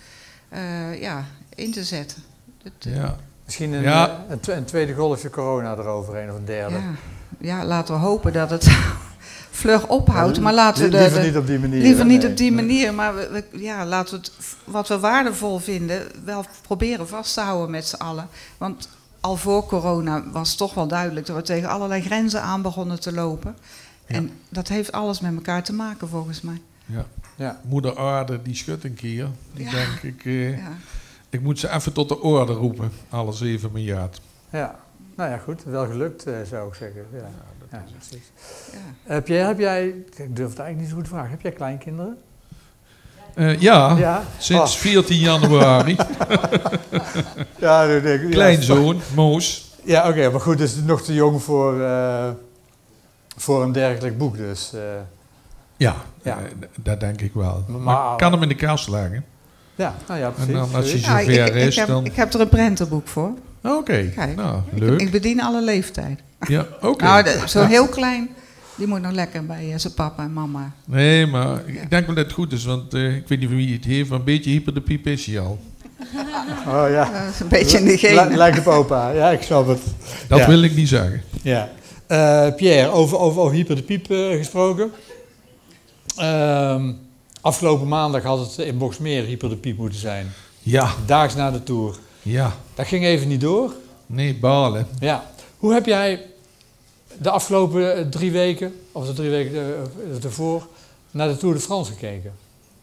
uh, ja, in te zetten. Dat, uh... ja. Misschien een, ja. uh, een, een tweede golfje corona eroverheen of een derde. Ja, ja laten we hopen dat het vlug ophoudt. Ja, maar laten we de, liever de, niet op die manier. Liever niet nee. op die nee. manier, maar we, we, ja, laten we het, wat we waardevol vinden, wel proberen vast te houden met z'n allen. Want al voor corona was toch wel duidelijk dat we tegen allerlei grenzen aan begonnen te lopen. Ja. En dat heeft alles met elkaar te maken volgens mij. Ja. Ja. Moeder Aarde die schudt een keer. Die ja. denk ik, uh, ja. ik moet ze even tot de orde roepen, alle zeven miljard. Ja, nou ja goed, wel gelukt uh, zou ik zeggen. Ja, ja, dat ja is precies. Ja. Uh, Pierre, heb jij, ik durf het eigenlijk niet zo goed te vragen, heb jij kleinkinderen? Uh, ja, ja, sinds oh. veertien januari. ja, dat denk ik. Kleinzoon, ja. Moos. Ja, oké, okay, maar goed, dus nog te jong voor, uh, voor een dergelijk boek dus. Uh, ja, ja. Uh, dat denk ik wel. Maar, maar ik kan hem in de kast leggen. Ja, nou ja, precies. En dan als hij Ja, ik, zover ik, is, ik, heb, dan... ik heb er een prentenboek voor. Oké, okay. Kijk, nou, ik, leuk. ik bedien alle leeftijden. Ja, oké. Okay. Nou, de, zo heel klein, die moet nog lekker bij uh, zijn papa en mama. Nee, maar ik denk wel dat het goed is, want uh, ik weet niet van wie het heeft, maar een beetje hyper de piep is hij al. Oh ja. Dat is een beetje in de genen. Lijkt op opa, ja, ik snap het. Dat ja. wil ik niet zeggen. Ja. Uh, Pierre, over, over, over hyper de piep uh, gesproken. Uh, afgelopen maandag had het in Boxmeer hyper de piep moeten zijn. Ja. Daags na de Tour. Ja. Dat ging even niet door. Nee, balen. Ja. Hoe heb jij de afgelopen drie weken, of de drie weken uh, ervoor, naar de Tour de France gekeken?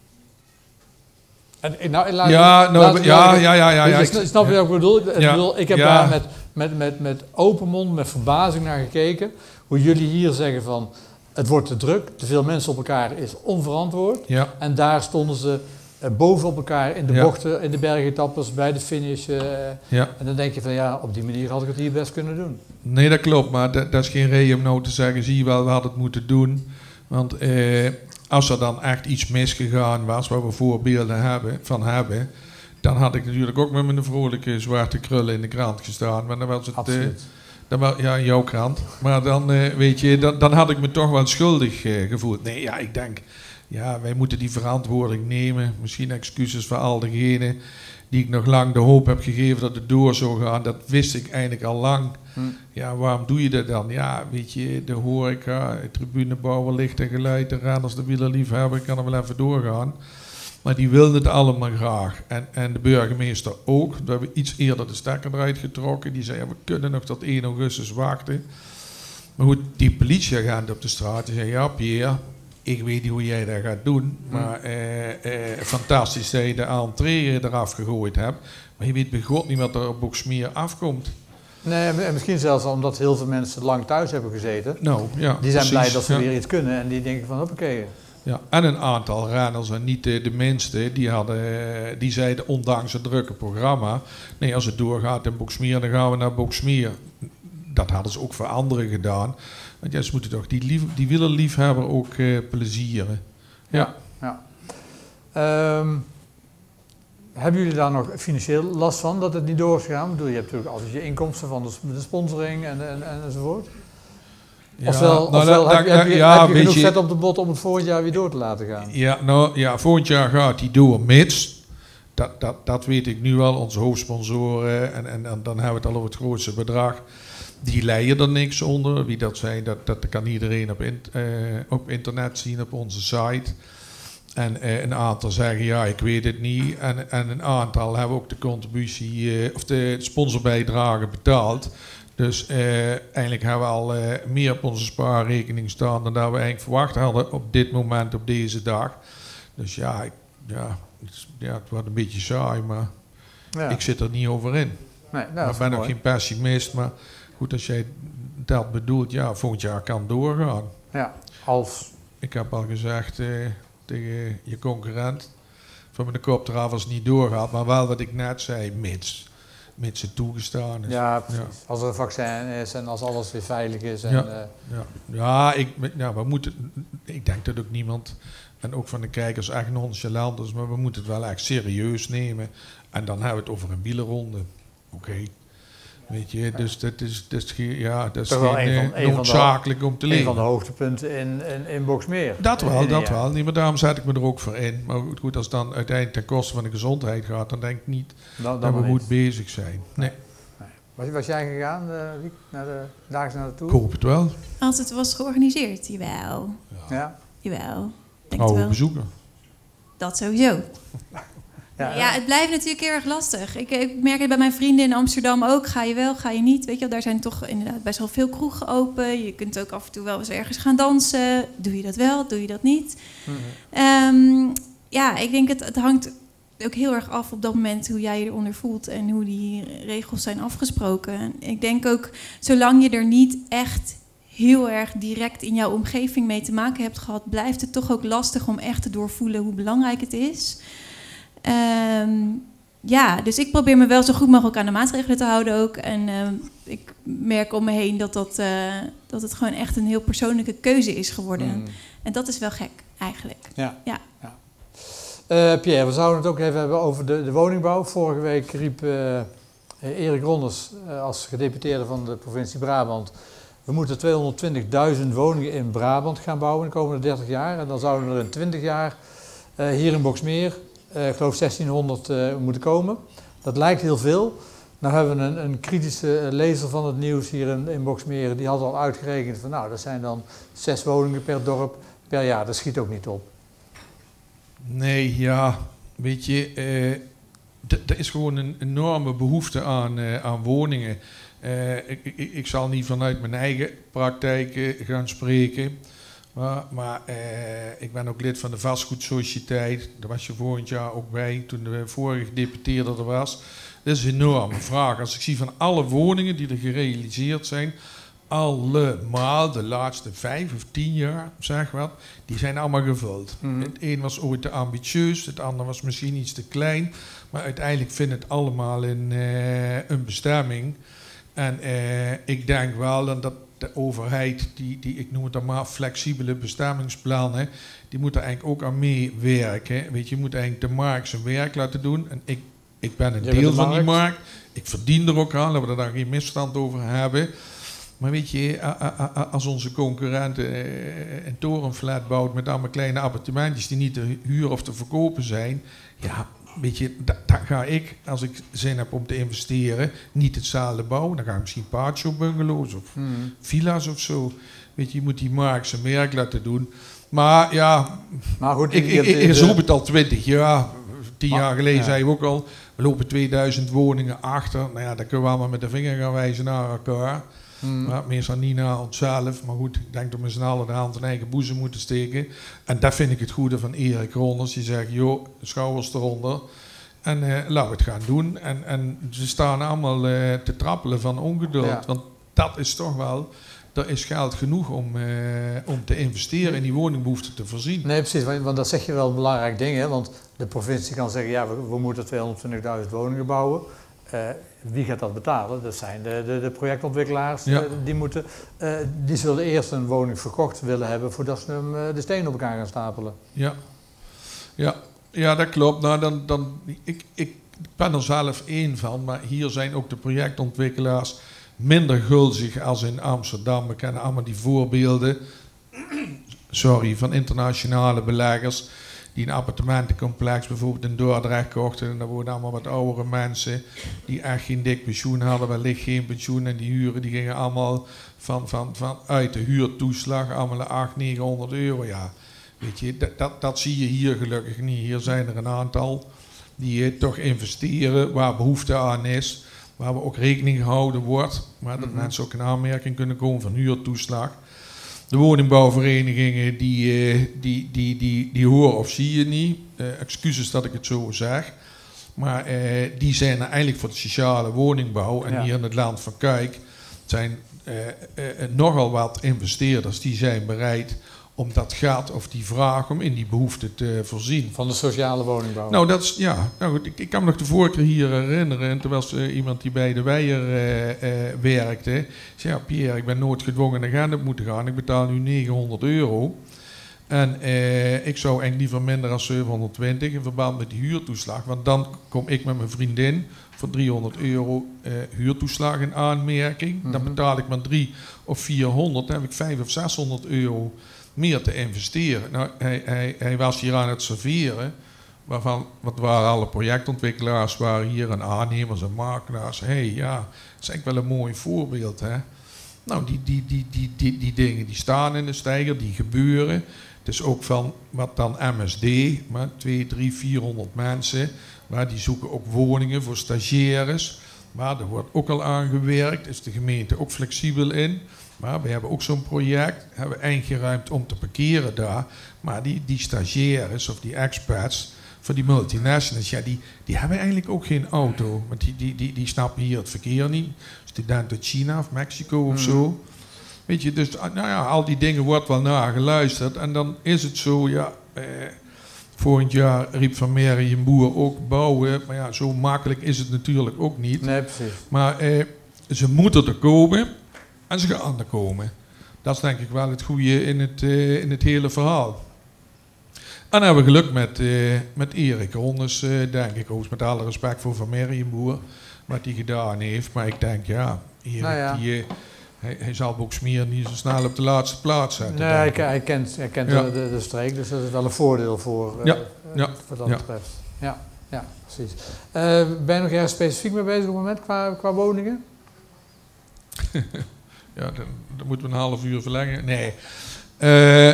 En, nou, laat, ja, nou, laat, ja, laat, ja, ja, ja, ja. Ik snap je wat ik bedoel? Ik, ja, bedoel, ik heb ja. daar met, met, met, met open mond, met verbazing naar gekeken. Hoe jullie hier zeggen van, het wordt te druk, te veel mensen op elkaar is onverantwoord. Ja. En daar stonden ze uh, boven op elkaar in de ja. bochten, in de bergetappes, bij de finish. Uh, ja. En dan denk je van, ja, op die manier had ik het hier best kunnen doen. Nee, dat klopt, maar dat, dat is geen reden om nou te zeggen, zie je wel, we hadden het moeten doen. Want uh, als er dan echt iets misgegaan was, waar we voorbeelden hebben, van hebben, dan had ik natuurlijk ook met mijn vrolijke zwarte krullen in de krant gestaan. Maar dan was het, Absoluut. Uh, dan was, ja, in jouw krant. Maar dan, uh, weet je, dan, dan had ik me toch wel schuldig uh, gevoeld. Nee, ja, ik denk, ja, wij moeten die verantwoording nemen. Misschien excuses voor al diegenen die ik nog lang de hoop heb gegeven dat het door zou gaan. Dat wist ik eigenlijk al lang. Hm. Ja, waarom doe je dat dan? Ja, weet je, de horeca, de tribunebouwer, licht en geluid, de renners, de wielerliefhebber, ik kan er wel even doorgaan. Maar die wilden het allemaal graag. En, en de burgemeester ook. We hebben iets eerder de stekker eruit getrokken. Die zei, ja, we kunnen nog tot één augustus wachten. Maar goed, die politieagent op de straat, die zei, ja Pierre, ik weet niet hoe jij dat gaat doen. Maar eh, eh, fantastisch dat je de entree eraf gegooid hebt. Maar je weet bij God niet wat er op Boxmeer afkomt. Nee, en misschien zelfs omdat heel veel mensen lang thuis hebben gezeten. Nou, ja, die zijn precies, blij dat ze ja. weer iets kunnen en die denken van hoppakee. Ja, en een aantal renners, en niet de, de minste, die, hadden, die zeiden ondanks het drukke programma, nee, als het doorgaat in Boxmeer, dan gaan we naar Boxmeer. Dat hadden ze ook voor anderen gedaan. Want ja, ze moeten toch die, lief, die wielerliefhebber ook uh, plezieren. Ja. ja. ja. Um, hebben jullie daar nog financieel last van, dat het niet door is gegaan? Ik bedoel, je hebt natuurlijk altijd je inkomsten van de, de sponsoring en, en, en enzovoort. Ja, ofwel, nou, ofwel da, heb, da, heb je, ja, heb je genoeg je, vet op de bot om het volgend jaar weer door te laten gaan? Ja, nou, ja volgend jaar gaat hij door, mits. Dat, dat, dat weet ik nu wel, onze hoofdsponsoren, en, en, en dan hebben we het al over het grootste bedrag. Die leiden er niks onder. Wie dat zijn, dat, dat kan iedereen op, in, uh, op internet zien, op onze site. En uh, een aantal zeggen, ja, ik weet het niet. En, en een aantal hebben ook de contributie, uh, of de sponsorbijdrage betaald. Dus uh, eigenlijk hebben we al uh, meer op onze spaarrekening staan dan dat we eigenlijk verwacht hadden op dit moment, op deze dag. Dus ja, ik, ja, het, ja het wordt een beetje saai, maar ja. Ik zit er niet over in. Nee, nou, ik ben ook geen pessimist, maar goed, als jij dat bedoelt, ja, volgend jaar kan doorgaan. Ja, als... Ik heb al gezegd uh, tegen je concurrent, van mijn kop eraf als het niet doorgaat, maar wel wat ik net zei, mits. Mits het toegestaan is. Ja, precies. Ja. Als er een vaccin is en als alles weer veilig is. En, ja, uh... ja. ja, ik, ja, we moeten, ik denk dat ook niemand, en ook van de kijkers, echt nonchalant is, maar we moeten het wel echt serieus nemen. En dan hebben we het over een wielerronde. Oké. Okay. Weet je, dus dat is, dat is, ja, dat is geen uh, noodzakelijk om te leren. Een van de hoogtepunten in, in, in Boxmeer. Dat wel, in, dat ja. wel. Nee, maar daarom zet ik me er ook voor in. Maar goed, goed als het dan uiteindelijk ten koste van de gezondheid gaat, dan denk ik niet dan, dan dat we goed bezig zijn. Nee. nee. Was, was jij gegaan, uh, Wiek, naar de daags naar de Tour? Ik hoop het wel. Als het was georganiseerd, jawel. Ja? ja. Jawel. Denk Oude wel. bezoeken. Dat sowieso. Ja, ja, het blijft natuurlijk heel erg lastig. Ik, ik merk het bij mijn vrienden in Amsterdam ook. Ga je wel, ga je niet? Weet je, daar zijn toch inderdaad best wel veel kroegen open. Je kunt ook af en toe wel eens ergens gaan dansen. Doe je dat wel? Doe je dat niet? Mm-hmm. Um, ja, ik denk het, het hangt ook heel erg af op dat moment hoe jij je eronder voelt en hoe die regels zijn afgesproken. Ik denk ook, zolang je er niet echt heel erg direct in jouw omgeving mee te maken hebt gehad, blijft het toch ook lastig om echt te doorvoelen hoe belangrijk het is. Um, ja, dus ik probeer me wel zo goed mogelijk aan de maatregelen te houden ook. En uh, ik merk om me heen dat, dat, uh, dat het gewoon echt een heel persoonlijke keuze is geworden. Mm. En dat is wel gek, eigenlijk. Ja. ja. ja. Uh, Pierre, we zouden het ook even hebben over de, de woningbouw. Vorige week riep uh, Erik Ronders uh, als gedeputeerde van de provincie Brabant... we moeten tweehonderdtwintigduizend woningen in Brabant gaan bouwen in de komende dertig jaar. En dan zouden er in twintig jaar uh, hier in Boxmeer, uh, ik geloof zestienhonderd uh, moeten komen. Dat lijkt heel veel. Nou hebben we een, een kritische lezer van het nieuws hier in, in Boxmeer, die had al uitgerekend van nou, dat zijn dan zes woningen per dorp per jaar. Dat schiet ook niet op. Nee, ja, weet je, uh, er is gewoon een enorme behoefte aan, uh, aan woningen. Uh, ik, ik, ik zal niet vanuit mijn eigen praktijk uh, gaan spreken, maar, maar uh, ik ben ook lid van de vastgoedsociëteit. Daar was je vorig jaar ook bij, toen de vorige gedeputeerde er was. Dat is een enorme vraag. Als ik zie van alle woningen die er gerealiseerd zijn, allemaal de laatste vijf of tien jaar, zeg wat, die zijn allemaal gevuld. Mm-hmm. Het een was ooit te ambitieus, het ander was misschien iets te klein, maar uiteindelijk vindt het allemaal een, uh, een bestemming. En uh, ik denk wel dat de overheid, die, die, ik noem het dan maar flexibele bestemmingsplannen, die moet er eigenlijk ook aan meewerken. Weet je, je moet eigenlijk de markt zijn werk laten doen. En ik, ik ben een je deel de van die markt. markt. Ik verdien er ook aan, dat we er daar geen misstand over hebben. Maar weet je, als onze concurrenten een torenflat bouwt met allemaal kleine appartementjes die niet te huren of te verkopen zijn, ja, weet je, daar ga ik, als ik zin heb om te investeren, niet hetzelfde bouwen. Dan ga ik misschien patio-bungalows of hmm. villa's of zo. Weet je, je moet die markt zijn werk laten doen. Maar ja, maar goed, ik, ik, ik, ik roep het al twintig jaar. Tien jaar geleden ja. zei ik ook al, we lopen tweeduizend woningen achter. Nou ja, dan kunnen we allemaal met de vinger gaan wijzen naar elkaar. Hmm. Maar meestal niet naar onszelf. Maar goed, ik denk dat we met z'n allen de hand in eigen boezem moeten steken. En dat vind ik het goede van Erik Ronders. Die zegt, joh, de schouders eronder. En uh, laten we het gaan doen. En, en ze staan allemaal uh, te trappelen van ongeduld. Ja. Want dat is toch wel, er is geld genoeg om, uh, om te investeren in die woningbehoeften te voorzien. Nee, precies. Want dat zeg je wel een belangrijk ding. Hè? Want de provincie kan zeggen, ja, we, we moeten tweehonderdtwintigduizend woningen bouwen. Uh, wie gaat dat betalen? Dat zijn de, de, de projectontwikkelaars. Ja. Uh, die, moeten, uh, die zullen eerst een woning verkocht willen hebben voordat ze hem, uh, de stenen op elkaar gaan stapelen. Ja, ja. ja dat klopt. Nou, dan, dan, ik, ik ben er zelf één van, maar hier zijn ook de projectontwikkelaars minder gulzig als in Amsterdam. We kennen allemaal die voorbeelden sorry, van internationale beleggers die een appartementencomplex bijvoorbeeld in Dordrecht kochten. En daar woonden allemaal wat oudere mensen die echt geen dik pensioen hadden, wellicht geen pensioen. En die huren die gingen allemaal van, van, van uit de huurtoeslag, allemaal achthonderd, negenhonderd euro. Ja, weet je, dat, dat, dat zie je hier gelukkig niet. Hier zijn er een aantal die uh, toch investeren waar behoefte aan is, waar we ook rekening gehouden wordt, maar dat mm-hmm. mensen ook in aanmerking kunnen komen van huurtoeslag. De woningbouwverenigingen die, uh, die, die, die, die horen of zie je niet. Uh, excuses dat ik het zo zeg. Maar uh, die zijn er eigenlijk voor de sociale woningbouw. En ja. hier in het land van Kuik zijn uh, uh, nogal wat investeerders die zijn bereid om dat geld of die vraag om in die behoefte te voorzien. Van de sociale woningbouw? Nou, dat is, ja. Nou goed, ik, ik kan me nog de vorige keer hier herinneren. En toen was uh, iemand die bij de Weijer uh, uh, werkte. Zei, ja, Pierre, ik ben nooit gedwongen naar Gennep moeten gaan. Ik betaal nu negenhonderd euro. En uh, ik zou eigenlijk liever minder dan zevenhonderdtwintig in verband met die huurtoeslag. Want dan kom ik met mijn vriendin voor driehonderd euro uh, huurtoeslag in aanmerking. Mm-hmm. Dan betaal ik maar drie of vierhonderd. Dan heb ik vijf of zeshonderd euro meer te investeren. Nou, hij, hij, hij was hier aan het serveren, waarvan, wat waren alle projectontwikkelaars, waren hier en aannemers en makelaars. Hé, hey, ja, dat is eigenlijk wel een mooi voorbeeld, hè. Nou, die, die, die, die, die, die dingen die staan in de steiger, die gebeuren. Het is ook van wat dan M S D, maar twee, drie, vierhonderd mensen, maar die zoeken ook woningen voor stagiaires. Maar er wordt ook al aan gewerkt, is de gemeente ook flexibel in. Maar we hebben ook zo'n project, hebben we ingeruimd om te parkeren daar. Maar die, die stagiaires of die expats voor die multinationals, ja, die, die hebben eigenlijk ook geen auto. Want die, die, die, die snappen hier het verkeer niet. Studenten uit China of Mexico of mm. zo. Weet je, dus nou ja, al die dingen wordt wel naar geluisterd. En dan is het zo, ja, eh, vorig jaar riep Van Meren je boer ook bouwen. Maar ja, zo makkelijk is het natuurlijk ook niet. Nee, precies. Maar eh, ze moeten er komen. En ze gaan er komen. Dat is denk ik wel het goede in het, uh, in het hele verhaal. En dan hebben we geluk met, uh, met Erik Rondes, uh, denk ik. Ook met alle respect voor Van Merrienboer, wat hij gedaan heeft. Maar ik denk, ja, Erik, nou ja. Die, uh, hij, hij zal Boksmeer niet zo snel op de laatste plaats zetten. Nee, hij, hij kent, hij kent ja. de, de streek, dus dat is wel een voordeel voor uh, ja. Ja. wat dat ja. betreft. Ja, ja, precies. Uh, ben je nog ergens specifiek mee bezig op het moment qua, qua woningen? Ja, dan, dan moeten we een half uur verlengen. Nee. Uh,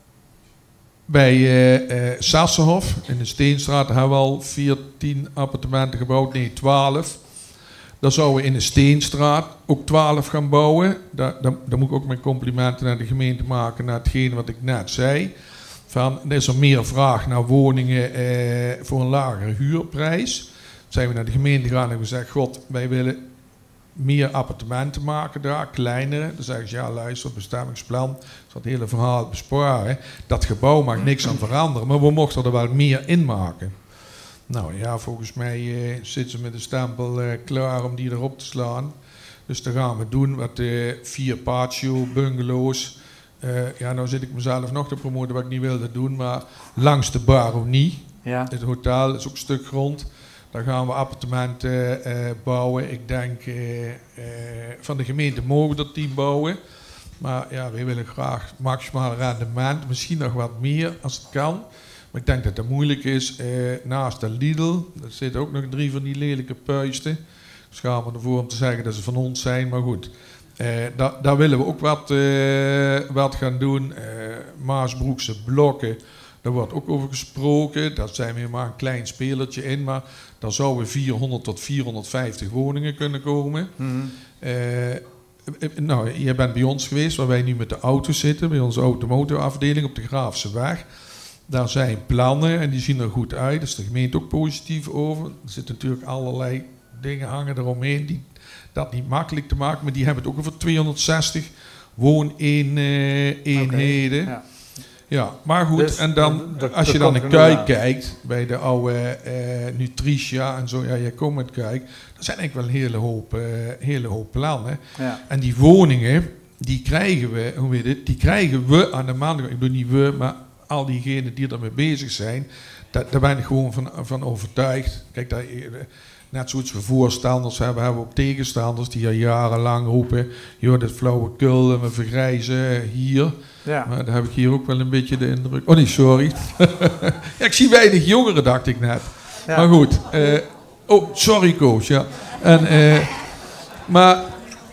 bij uh, uh, Sassenhof in de Steenstraat hebben we al veertien appartementen gebouwd. Nee, twaalf. Dan zouden we in de Steenstraat ook twaalf gaan bouwen. Daar, daar, daar moet ik ook mijn complimenten naar de gemeente maken, naar hetgeen wat ik net zei. Van, er is er meer vraag naar woningen uh, voor een lagere huurprijs. Dan zijn we naar de gemeente gegaan en gezegd, god, wij willen meer appartementen maken daar, kleinere. Dan zeggen ze, ja luister, bestemmingsplan, dat hele verhaal besparen. Dat gebouw mag niks aan veranderen, maar we mochten er wel meer in maken. Nou ja, volgens mij uh, zitten ze met de stempel uh, klaar om die erop te slaan. Dus dat gaan we doen, wat uh, vier patio, bungalows. Uh, ja, nou zit ik mezelf nog te promoten wat ik niet wilde doen, maar langs de baronie, ja. Het hotel is ook een stuk grond. Daar gaan we appartementen uh, bouwen. Ik denk, uh, uh, van de gemeente mogen we er tien bouwen. Maar ja, wij willen graag maximaal rendement. Misschien nog wat meer als het kan. Maar ik denk dat dat moeilijk is. Uh, naast de Lidl, er zitten ook nog drie van die lelijke puisten. Ik schaam me ervoor om te zeggen dat ze van ons zijn, maar goed. Uh, daar, daar willen we ook wat, uh, wat gaan doen. Uh, Maasbroekse blokken. Daar wordt ook over gesproken. Daar zijn we maar een klein spelertje in. Maar daar zouden vierhonderd tot vierhonderdvijftig woningen kunnen komen. Mm-hmm. uh, nou, je bent bij ons geweest, waar wij nu met de auto's zitten. Bij onze automotiefafdeling op de Graafse weg. Daar zijn plannen en die zien er goed uit. Daar is de gemeente ook positief over. Er zitten natuurlijk allerlei dingen hangen eromheen die dat niet makkelijk te maken. Maar die hebben het ook over tweehonderdzestig wooneenheden. Uh, ja. Ja, maar goed, dus, en dan, de, de, als je dan in Kuik kijkt, bij de oude uh, Nutritia en zo, ja, je komt met Kuik, dat zijn eigenlijk wel een hele hoop, uh, hele hoop plannen. Ja. En die woningen, die krijgen we, hoe weet het, die krijgen we aan de maandag, ik bedoel niet we, maar al diegenen die ermee bezig zijn, daar, daar ben ik gewoon van, van overtuigd. Kijk, daar, net zoals we voorstanders hebben, hebben we ook tegenstanders die al jarenlang roepen, joh, dat flauwekul en we vergrijzen hier. Ja. Maar dan heb ik hier ook wel een beetje de indruk. Oh nee, sorry. Ja, ik zie weinig jongeren, dacht ik net. Ja. Maar goed. Uh, oh, sorry Koos. Ja. En, uh, maar,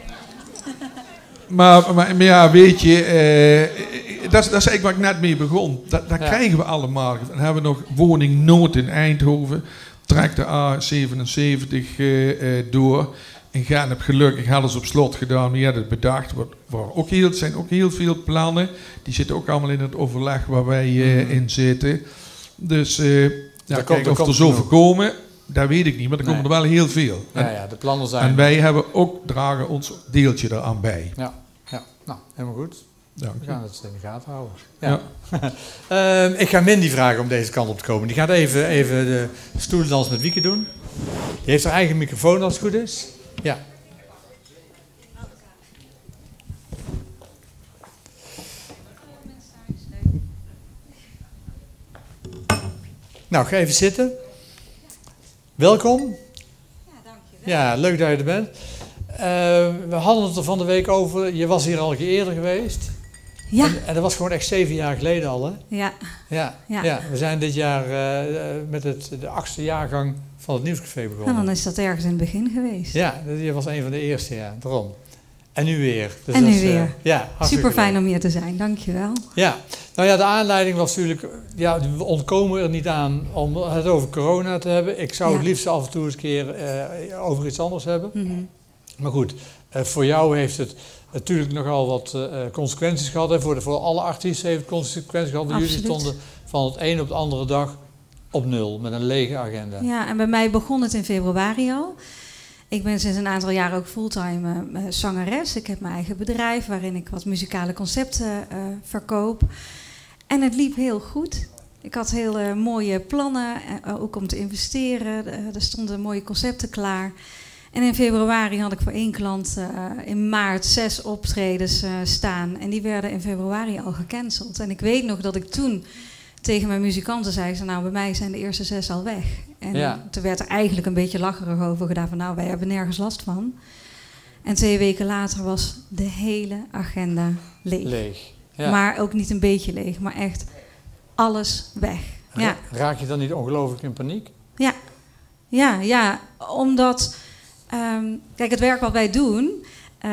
maar, maar, maar ja, weet je, uh, dat, dat is eigenlijk waar ik net mee begon. Dat, dat ja. krijgen we allemaal. Dan hebben we nog woningnood in Eindhoven. Trekt de A zevenenzeventig uh, uh, door. En gaan heb gelukkig alles op slot gedaan. Die hadden het bedacht. Er ook heel, zijn ook heel veel plannen. Die zitten ook allemaal in het overleg waar wij uh, in zitten. Dus uh, ja, kijk, of er zoveel komen, dat weet ik niet. Maar er nee. komen er wel heel veel. Ja, en, ja, de plannen zijn... En wij hebben ook, dragen ons deeltje eraan bij. Ja, ja. Nou, helemaal goed. Dank we gaan het in de gaten houden. Ja. Ja. uh, ik ga Mindy vragen om deze kant op te komen. Die gaat even, even de stoelendans met Wieke doen. Die heeft haar eigen microfoon als het goed is. Ja. Nou, ga even zitten. Welkom. Ja, dankjewel. Ja, leuk dat je er bent. Uh, we hadden het er van de week over. Je was hier al een keer eerder geweest. Ja. En, en dat was gewoon echt zeven jaar geleden al, hè? Ja. Ja, ja. ja. We zijn dit jaar uh, met het, de achtste jaargang van het Nieuwscafé begonnen. En dan is dat ergens in het begin geweest. Ja, je was een van de eerste, ja. Daarom. En nu weer. Dus en nu is, weer. Uh, ja, super fijn om hier te zijn, dankjewel. Ja, nou ja, de aanleiding was natuurlijk... Ja, we ontkomen er niet aan om het over corona te hebben. Ik zou ja. het liefst af en toe eens een keer uh, over iets anders hebben. Mm-hmm. Maar goed, uh, voor jou heeft het natuurlijk nogal wat uh, consequenties gehad. Hè. Voor, de, voor alle artiesten heeft het consequenties gehad. Jullie stonden van het een op de andere dag op nul, met een lege agenda. Ja, en bij mij begon het in februari al. Ik ben sinds een aantal jaar ook fulltime uh, zangeres. Ik heb mijn eigen bedrijf waarin ik wat muzikale concepten uh, verkoop. En het liep heel goed. Ik had hele mooie plannen, uh, ook om te investeren. Uh, er stonden mooie concepten klaar. En in februari had ik voor één klant uh, in maart zes optredens uh, staan. En die werden in februari al gecanceld. En ik weet nog dat ik toen tegen mijn muzikanten zei ze, nou bij mij zijn de eerste zes al weg. En Ja. toen werd er eigenlijk een beetje lacherig over gedaan van nou wij hebben nergens last van. En twee weken later was de hele agenda leeg. Leeg. Ja. Maar ook niet een beetje leeg, maar echt alles weg. Ja. Raak je dan niet ongelooflijk in paniek? Ja, ja, ja. Omdat, um, kijk, het werk wat wij doen, uh,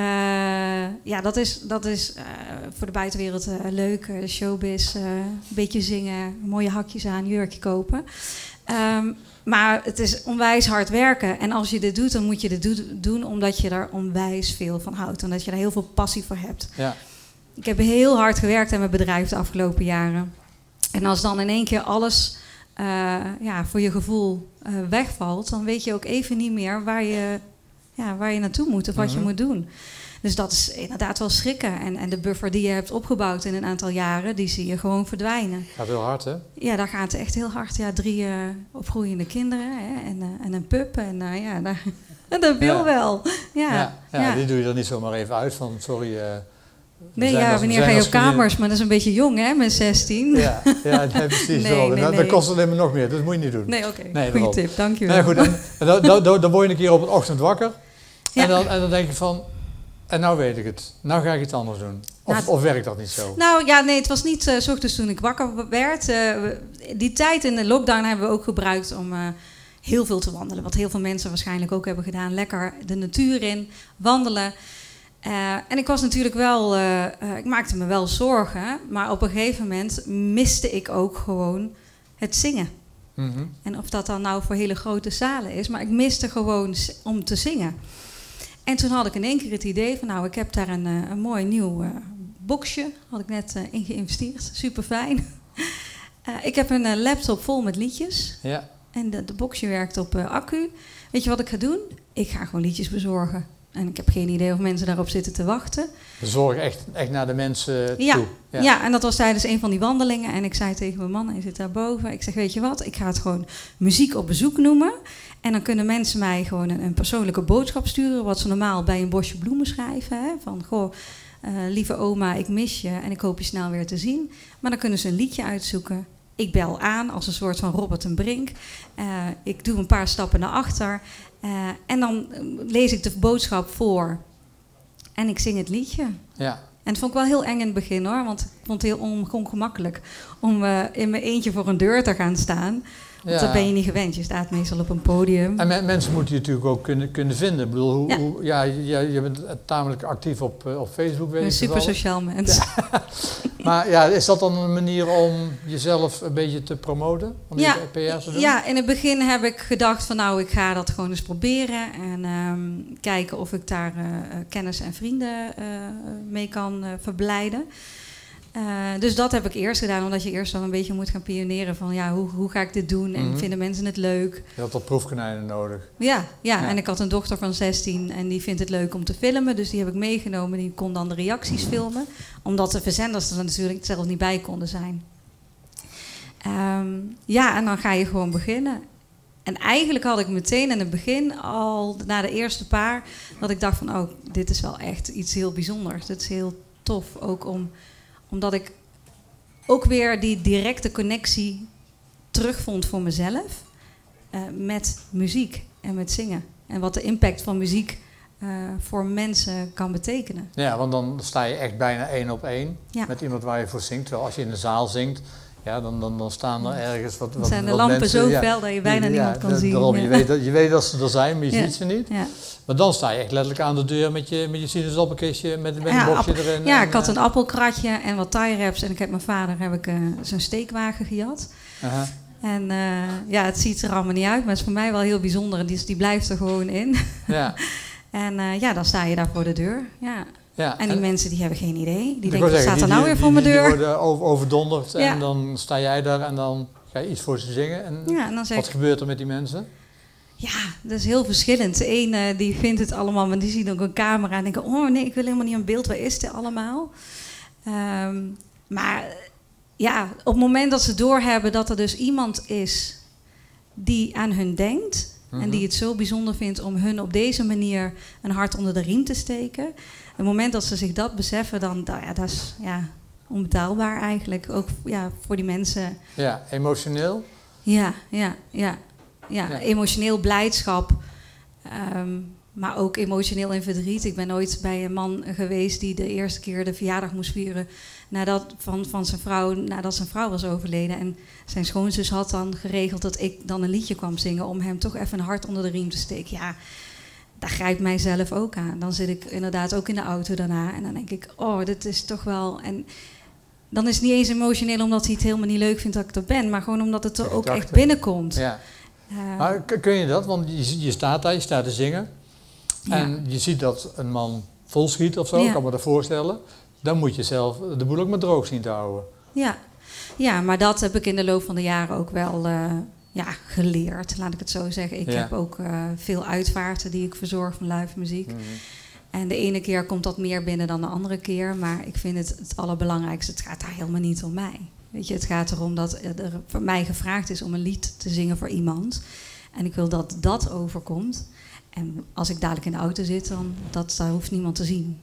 ja, dat is, dat is uh, voor de buitenwereld uh, leuk. Uh, showbiz, uh, een beetje zingen, mooie hakjes aan, jurkje kopen. Um, maar het is onwijs hard werken. En als je dit doet, dan moet je dit do- doen omdat je daar onwijs veel van houdt. Omdat je daar heel veel passie voor hebt. Ja. Ik heb heel hard gewerkt aan mijn bedrijf de afgelopen jaren. En als dan in één keer alles uh, ja, voor je gevoel uh, wegvalt, dan weet je ook even niet meer waar je, ja, waar je naartoe moet of wat Mm-hmm. je moet doen. Dus dat is inderdaad wel schrikken. En, en de buffer die je hebt opgebouwd in een aantal jaren, die zie je gewoon verdwijnen. Gaat heel hard, hè? Ja, daar gaat het echt heel hard. Ja, drie uh, opgroeiende kinderen hè, en, uh, en een pup. En uh, ja, daar, dat wil Ja. wel. Ja, Ja, ja, ja. die doe je er niet zomaar even uit van, sorry. Uh, Nee, zijn ja, als- wanneer zijn ga je als op vriendin- kamers? Maar dat is een beetje jong, hè, met zestien. Ja, ja nee, precies. Nee, wel. nee, dat, nee. dat kost alleen maar nog meer, dus dat moet je niet doen. Nee, oké. Okay. Nee, Goeie daarom. tip, dankjewel. Nee, goed, en, en dan, dan, dan, dan word je een keer op een ochtend wakker. Ja. En, dan, en dan denk je van, en nou weet ik het. Nou ga ik iets anders doen. Of, Nou, of werkt dat niet zo? Nou ja, nee, het was niet uh, 's ochtends toen ik wakker werd. Uh, we- die tijd in de lockdown hebben we ook gebruikt om uh, heel veel te wandelen. Wat heel veel mensen waarschijnlijk ook hebben gedaan. Lekker de natuur in, wandelen. Uh, en ik was natuurlijk wel, uh, uh, ik maakte me wel zorgen. Maar op een gegeven moment miste ik ook gewoon het zingen. Mm-hmm. En of dat dan nou voor hele grote zalen is. Maar ik miste gewoon s- om te zingen. En toen had ik in één keer het idee van nou, ik heb daar een, uh, een mooi nieuw uh, boxje. Had ik net uh, in geïnvesteerd. Super fijn. Uh, ik heb een uh, laptop vol met liedjes. Ja. En de, de boxje werkt op uh, accu. Weet je wat ik ga doen? Ik ga gewoon liedjes bezorgen. En ik heb geen idee of mensen daarop zitten te wachten. We zorgen echt, echt naar de mensen Ja. toe. Ja. ja, en dat was tijdens een van die wandelingen. En ik zei tegen mijn man, hij zit daarboven. Ik zeg, weet je wat, ik ga het gewoon muziek op bezoek noemen. En dan kunnen mensen mij gewoon een, een persoonlijke boodschap sturen. Wat ze normaal bij een bosje bloemen schrijven. Hè? Van, goh, uh, lieve oma, ik mis je en ik hoop je snel weer te zien. Maar dan kunnen ze een liedje uitzoeken. Ik bel aan als een soort van Robert en Brink. Uh, ik doe een paar stappen naar achter. Uh, en dan lees ik de boodschap voor. En ik zing het liedje. Ja. En dat vond ik wel heel eng in het begin hoor. Want ik vond het heel on- ongemakkelijk om uh, in mijn eentje voor een deur te gaan staan. Want Ja. dat ben je niet gewend. Je staat meestal op een podium. En men- mensen moeten je natuurlijk ook kunnen, kunnen vinden. Ik bedoel, hoe, Ja. hoe, ja, je, je bent tamelijk actief op, uh, op Facebook, weet Een ik super toevallig. sociaal mens. Maar ja, is dat dan een manier om jezelf een beetje te promoten? Om Ja, je P R te doen? ja, in het begin heb ik gedacht van nou, ik ga dat gewoon eens proberen. En um, kijken of ik daar uh, kennis en vrienden uh, mee kan uh, verblijden. Uh, dus dat heb ik eerst gedaan, omdat je eerst wel een beetje moet gaan pioneren van ja, hoe, hoe ga ik dit doen en Mhm. vinden mensen het leuk? Je had wat proefkonijnen nodig. Ja, ja, Ja. en ik had een dochter van zestien en die vindt het leuk om te filmen. Dus die heb ik meegenomen, die kon dan de reacties filmen. Omdat de verzenders er natuurlijk zelf niet bij konden zijn. Um, ja, en dan ga je gewoon beginnen. En eigenlijk had ik meteen in het begin, al na de eerste paar, dat ik dacht van oh, dit is wel echt iets heel bijzonders. Dit is heel tof, ook om, omdat ik ook weer die directe connectie terugvond voor mezelf uh, met muziek en met zingen. En wat de impact van muziek uh, voor mensen kan betekenen. Ja, want dan sta je echt bijna één op één Ja. met iemand waar je voor zingt. Terwijl als je in de zaal zingt, ja, dan, dan, dan staan er ergens wat, Dan wat zijn de wat lampen mensen, zo ja, fel dat je bijna ja, niemand kan da- zien. Daarom, Ja. je, weet dat, je weet dat ze er zijn, maar je Ja. ziet ze niet. Ja. Maar dan sta je echt letterlijk aan de deur met je, met je sinaasappelkistje, met, met Ja, een boxje appel- erin. Ja, en, ik had eh, een appelkratje en wat tie-wraps. En ik heb mijn vader heb ik uh, zo'n steekwagen gejat. aha. En uh, ja, het ziet er allemaal niet uit, maar het is voor mij wel heel bijzonder. Dus die blijft er gewoon in. Ja, En uh, ja, dan sta je daar voor de deur. Ja. ja. En die mensen die hebben geen idee. Die ik denken, wou wat zeggen, staat er die- nou weer die- voor mijn die- deur? Die worden over- overdonderd Ja. en dan sta jij daar en dan ga je iets voor ze zingen. En Ja, en dan zeg wat ik, gebeurt er met die mensen? ja, dat is heel verschillend. De een uh, die vindt het allemaal, maar die ziet ook een camera en denkt, oh nee, ik wil helemaal niet aan beeld. Waar is dit allemaal? Um, maar ja, op het moment dat ze doorhebben dat er dus iemand is die aan hun denkt Mhm. en die het zo bijzonder vindt om hun op deze manier een hart onder de riem te steken. Op het moment dat ze zich dat beseffen, dan, dan ja, dat is, ja, onbetaalbaar eigenlijk. Ook ja, voor die mensen. Ja, emotioneel? Ja, ja, ja. ja. Ja. Emotioneel blijdschap. Um, maar ook emotioneel in verdriet. Ik ben ooit bij een man geweest die de eerste keer de verjaardag moest vieren nadat, van, van zijn vrouw, nadat zijn vrouw was overleden. En zijn schoonzus had dan geregeld dat ik dan een liedje kwam zingen om hem toch even een hart onder de riem te steken. Ja, daar grijpt mijzelf ook aan. Dan zit ik inderdaad ook in de auto daarna en dan denk ik, oh, dit is toch wel... En dan is het niet eens emotioneel omdat hij het helemaal niet leuk vindt dat ik er ben, maar gewoon omdat het er ook echt binnenkomt. Ja. Uh, maar kun je dat? Want je, je staat daar, je staat te zingen. Ja. En je ziet dat een man vol schiet of zo, ja. kan me dat voorstellen. Dan moet je zelf de boel ook maar droog zien te houden. Ja, ja, maar dat heb ik in de loop van de jaren ook wel uh, ja, geleerd, laat ik het zo zeggen. Ik ja. heb ook uh, veel uitvaarten die ik verzorg van live muziek. Mm-hmm. En de ene keer komt dat meer binnen dan de andere keer. Maar ik vind het het allerbelangrijkste, het gaat daar helemaal niet om mij. Weet je, het gaat erom dat er voor mij gevraagd is om een lied te zingen voor iemand. En ik wil dat dat overkomt. En als ik dadelijk in de auto zit, dan dat, dat hoeft niemand te zien.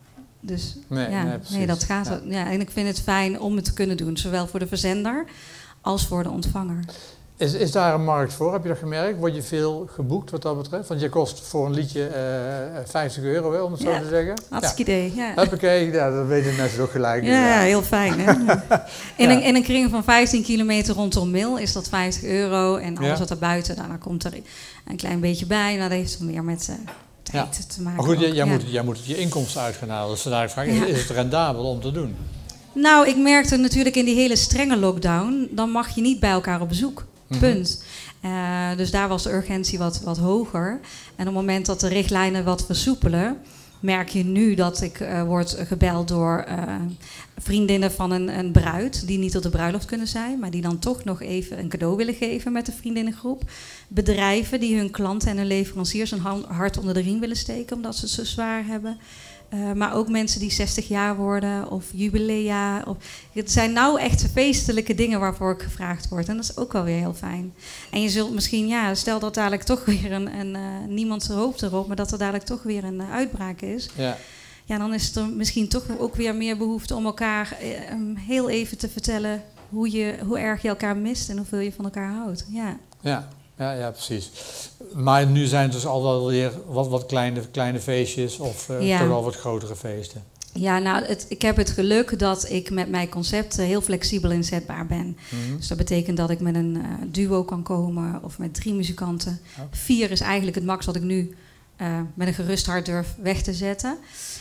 Dus nee, ja, nee, nee, dat gaat. Ja. Ja, en ik vind het fijn om het te kunnen doen, zowel voor de verzender als voor de ontvanger. Is, is daar een markt voor? Heb je dat gemerkt? Word je veel geboekt wat dat betreft? Want je kost voor een liedje uh, vijftig euro, hè, om het ja, zo te zeggen. Hartstikke idee. Ja. Hoppakee, ja, dat weten mensen ook gelijk. Ja, ja, heel fijn. Hè? in, ja. een, in een kring van vijftien kilometer rondom Mil is dat vijftig euro. En alles ja. wat er buiten, nou, dan komt er een klein beetje bij. Nou, dat heeft meer met uh, tijd ja. te maken. Maar goed, jij, jij, ja. moet, jij moet je inkomsten uit gaan halen. Dus vandaar vraag, ja. is, is het rendabel om te doen? Nou, ik merkte natuurlijk in die hele strenge lockdown, dan mag je niet bij elkaar op bezoek. Punt. Uh, dus daar was de urgentie wat, wat hoger. En op het moment dat de richtlijnen wat versoepelen, merk je nu dat ik uh, word gebeld door uh, vriendinnen van een, een bruid, die niet op de bruiloft kunnen zijn, maar die dan toch nog even een cadeau willen geven met de vriendinnengroep. Bedrijven die hun klanten en hun leveranciers een hart onder de riem willen steken, omdat ze het zo zwaar hebben. Uh, maar ook mensen die zestig jaar worden of jubilea. Of, het zijn nou echt feestelijke dingen waarvoor ik gevraagd word. En dat is ook wel weer heel fijn. En je zult misschien, ja, stel dat dadelijk toch weer een... een uh, niemand hoopt erop, maar dat er dadelijk toch weer een uh, uitbraak is. Ja. Ja, dan is er misschien toch ook weer meer behoefte om elkaar uh, um, heel even te vertellen hoe, je, hoe erg je elkaar mist en hoeveel je van elkaar houdt. Ja. Ja. Ja, ja, precies. Maar nu zijn het dus al wel weer wat, wat kleine, kleine feestjes of uh, ja. toch wel wat grotere feesten. Ja, nou, het, ik heb het geluk dat ik met mijn concept heel flexibel inzetbaar ben. Mm-hmm. Dus dat betekent dat ik met een uh, duo kan komen of met drie muzikanten. Oh. Vier is eigenlijk het max wat ik nu uh, met een gerust hart durf weg te zetten.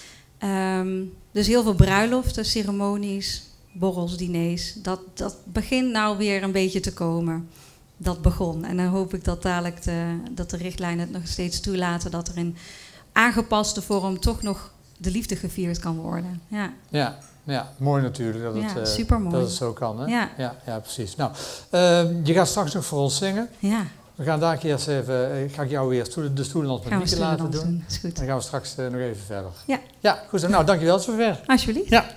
Um, dus heel veel bruiloften, ceremonies, borrels, diners. Dat, dat begint nou weer een beetje te komen. Dat begon. En dan hoop ik dat dadelijk de, dat de richtlijnen het nog steeds toelaten, dat er in aangepaste vorm toch nog de liefde gevierd kan worden. Ja, ja, ja mooi natuurlijk dat het, ja, supermooi. dat het zo kan. Hè? Ja. Ja, ja, precies. Nou, uh, je gaat straks nog voor ons zingen. Ja. We gaan daar eerst even, ga ik jou weer stoelen, de stoelenland met Mieke laten doen. doen. Is goed. Dan gaan we straks uh, nog even verder. Ja. Ja, goed zo. Nou, dankjewel zover. Alsjeblieft. Ja.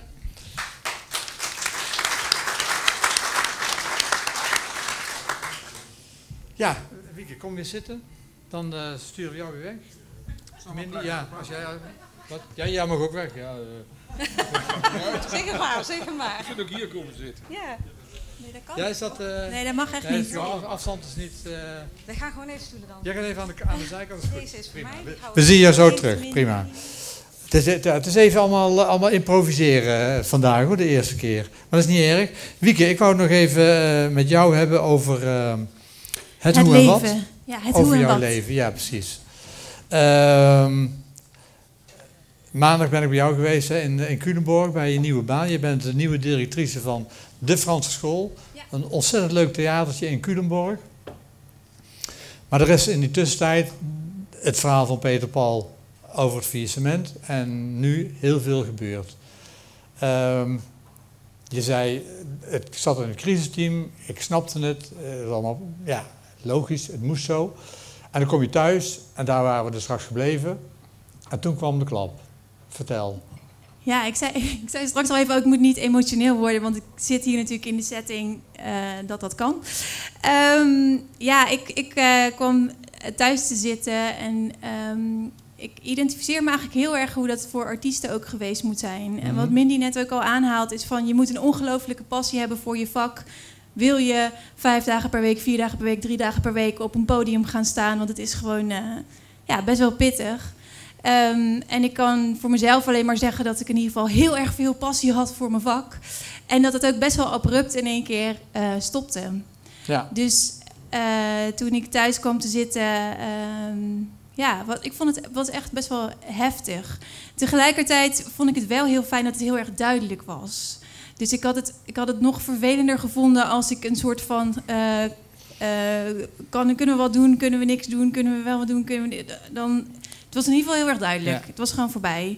Ja, Wieke, kom weer zitten. Dan uh, sturen we jou weer weg. Mindy, ja, als jij, wat? Ja, jij mag ook weg. Ja, uh. Zeg maar, zeg maar. Je kunt ook hier komen zitten. Ja. Nee, dat kan ja, is dat, uh, nee, dat mag echt nee, niet. Af, afstand is niet... Uh, We gaan gewoon even stoelen dan. Jij gaat even aan de, aan de zijkant. Deze is voor mij. We, we zien jou zo terug, prima. Het is, het is even allemaal, allemaal improviseren vandaag, hoor, de eerste keer. Maar dat is niet erg. Wieke, ik wou het nog even uh, met jou hebben over... Uh, Het, het hoe leven. en wat? Ja, het Over hoe en jouw wat. leven, ja precies. Uh, maandag ben ik bij jou geweest hè, in, in Culemborg bij je nieuwe baan. Je bent de nieuwe directrice van de Franse School. Ja. Een ontzettend leuk theatertje in Culemborg. Maar er is in die tussentijd het verhaal van Peter Paul over het faillissement. En nu heel veel gebeurd. Uh, je zei, ik zat in het crisisteam, ik snapte het. Het was allemaal, ja, logisch, het moest zo. En dan kom je thuis en daar waren we dus straks gebleven. En toen kwam de klap. Vertel. Ja, ik zei, ik zei straks al even, ook, ik moet niet emotioneel worden, want ik zit hier natuurlijk in de setting uh, dat dat kan. Um, ja, ik, ik uh, kwam thuis te zitten en um, ik identificeer me eigenlijk heel erg hoe dat voor artiesten ook geweest moet zijn. Mm-hmm. En wat Mindy net ook al aanhaalt is van je moet een ongelooflijke passie hebben voor je vak. Wil je vijf dagen per week, vier dagen per week, drie dagen per week op een podium gaan staan? Want het is gewoon uh, ja, best wel pittig. Um, en ik kan voor mezelf alleen maar zeggen dat ik in ieder geval heel erg veel passie had voor mijn vak. En dat het ook best wel abrupt in één keer uh, stopte. Ja. Dus uh, toen ik thuis kwam te zitten, um, ja, wat, ik vond het was echt best wel heftig. Tegelijkertijd vond ik het wel heel fijn dat het heel erg duidelijk was. Dus ik had het, ik had het nog vervelender gevonden als ik een soort van... Uh, uh, kan, kunnen we wat doen, kunnen we niks doen, kunnen we wel wat doen, kunnen we... Dan, het was in ieder geval heel erg duidelijk. Ja. Het was gewoon voorbij.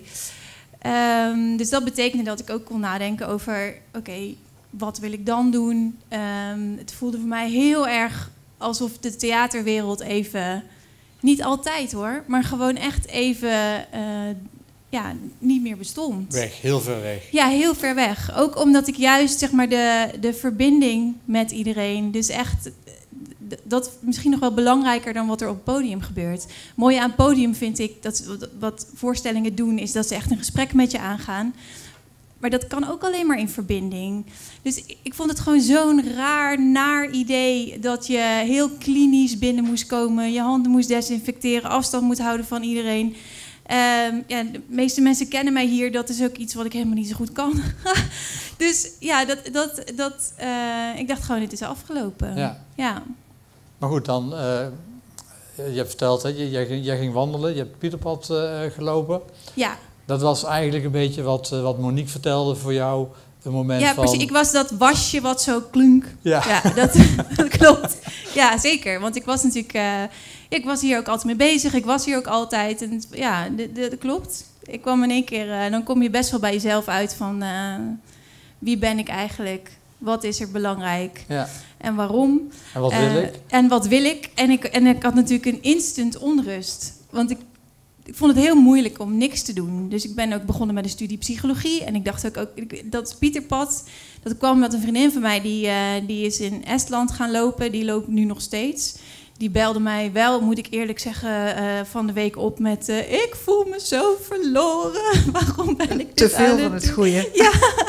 Um, dus dat betekende dat ik ook kon nadenken over... Oké, okay, wat wil ik dan doen? Um, het voelde voor mij heel erg alsof de theaterwereld even... Niet altijd hoor, maar gewoon echt even... Uh, ja, niet meer bestond. Weg, heel ver weg. Ja, heel ver weg. Ook omdat ik juist zeg maar de, de verbinding met iedereen... Dus echt... Dat misschien nog wel belangrijker dan wat er op het podium gebeurt. Mooi aan het podium vind ik, dat wat voorstellingen doen... is dat ze echt een gesprek met je aangaan. Maar dat kan ook alleen maar in verbinding. Dus ik vond het gewoon zo'n raar, naar idee... dat je heel klinisch binnen moest komen... je handen moest desinfecteren, afstand moet houden van iedereen... Um, ja, de meeste mensen kennen mij hier. Dat is ook iets wat ik helemaal niet zo goed kan. Dus ja, dat, dat, dat, uh, ik dacht gewoon, dit is afgelopen. Ja. Ja. Maar goed, dan... Uh, je hebt verteld, hè, jij, jij ging wandelen. Je hebt Pieterpad uh, gelopen. Ja. Dat was eigenlijk een beetje wat, uh, wat Monique vertelde voor jou. Een moment ja, van... precies. Ik was dat wasje wat zo klunk. Ja, ja dat, dat klopt. Ja, zeker. Want ik was natuurlijk... Uh, ik was hier ook altijd mee bezig. Ik was hier ook altijd. En ja, dat klopt. Ik kwam in één keer... Uh, dan kom je best wel bij jezelf uit van... Uh, wie ben ik eigenlijk? Wat is er belangrijk? Ja. En waarom? En wat wil uh, ik? En wat wil ik? En ik, en ik had natuurlijk een instant onrust. Want ik... Ik vond het heel moeilijk om niks te doen. Dus ik ben ook begonnen met een studie psychologie. En ik dacht ook, ook dat Pieterpad... Dat kwam met een vriendin van mij, die, uh, die is in Estland gaan lopen. Die loopt nu nog steeds. Die belde mij wel, moet ik eerlijk zeggen, uh, van de week op met... Uh, ik voel me zo verloren. Waarom ben ik Te veel van het goede. Ja.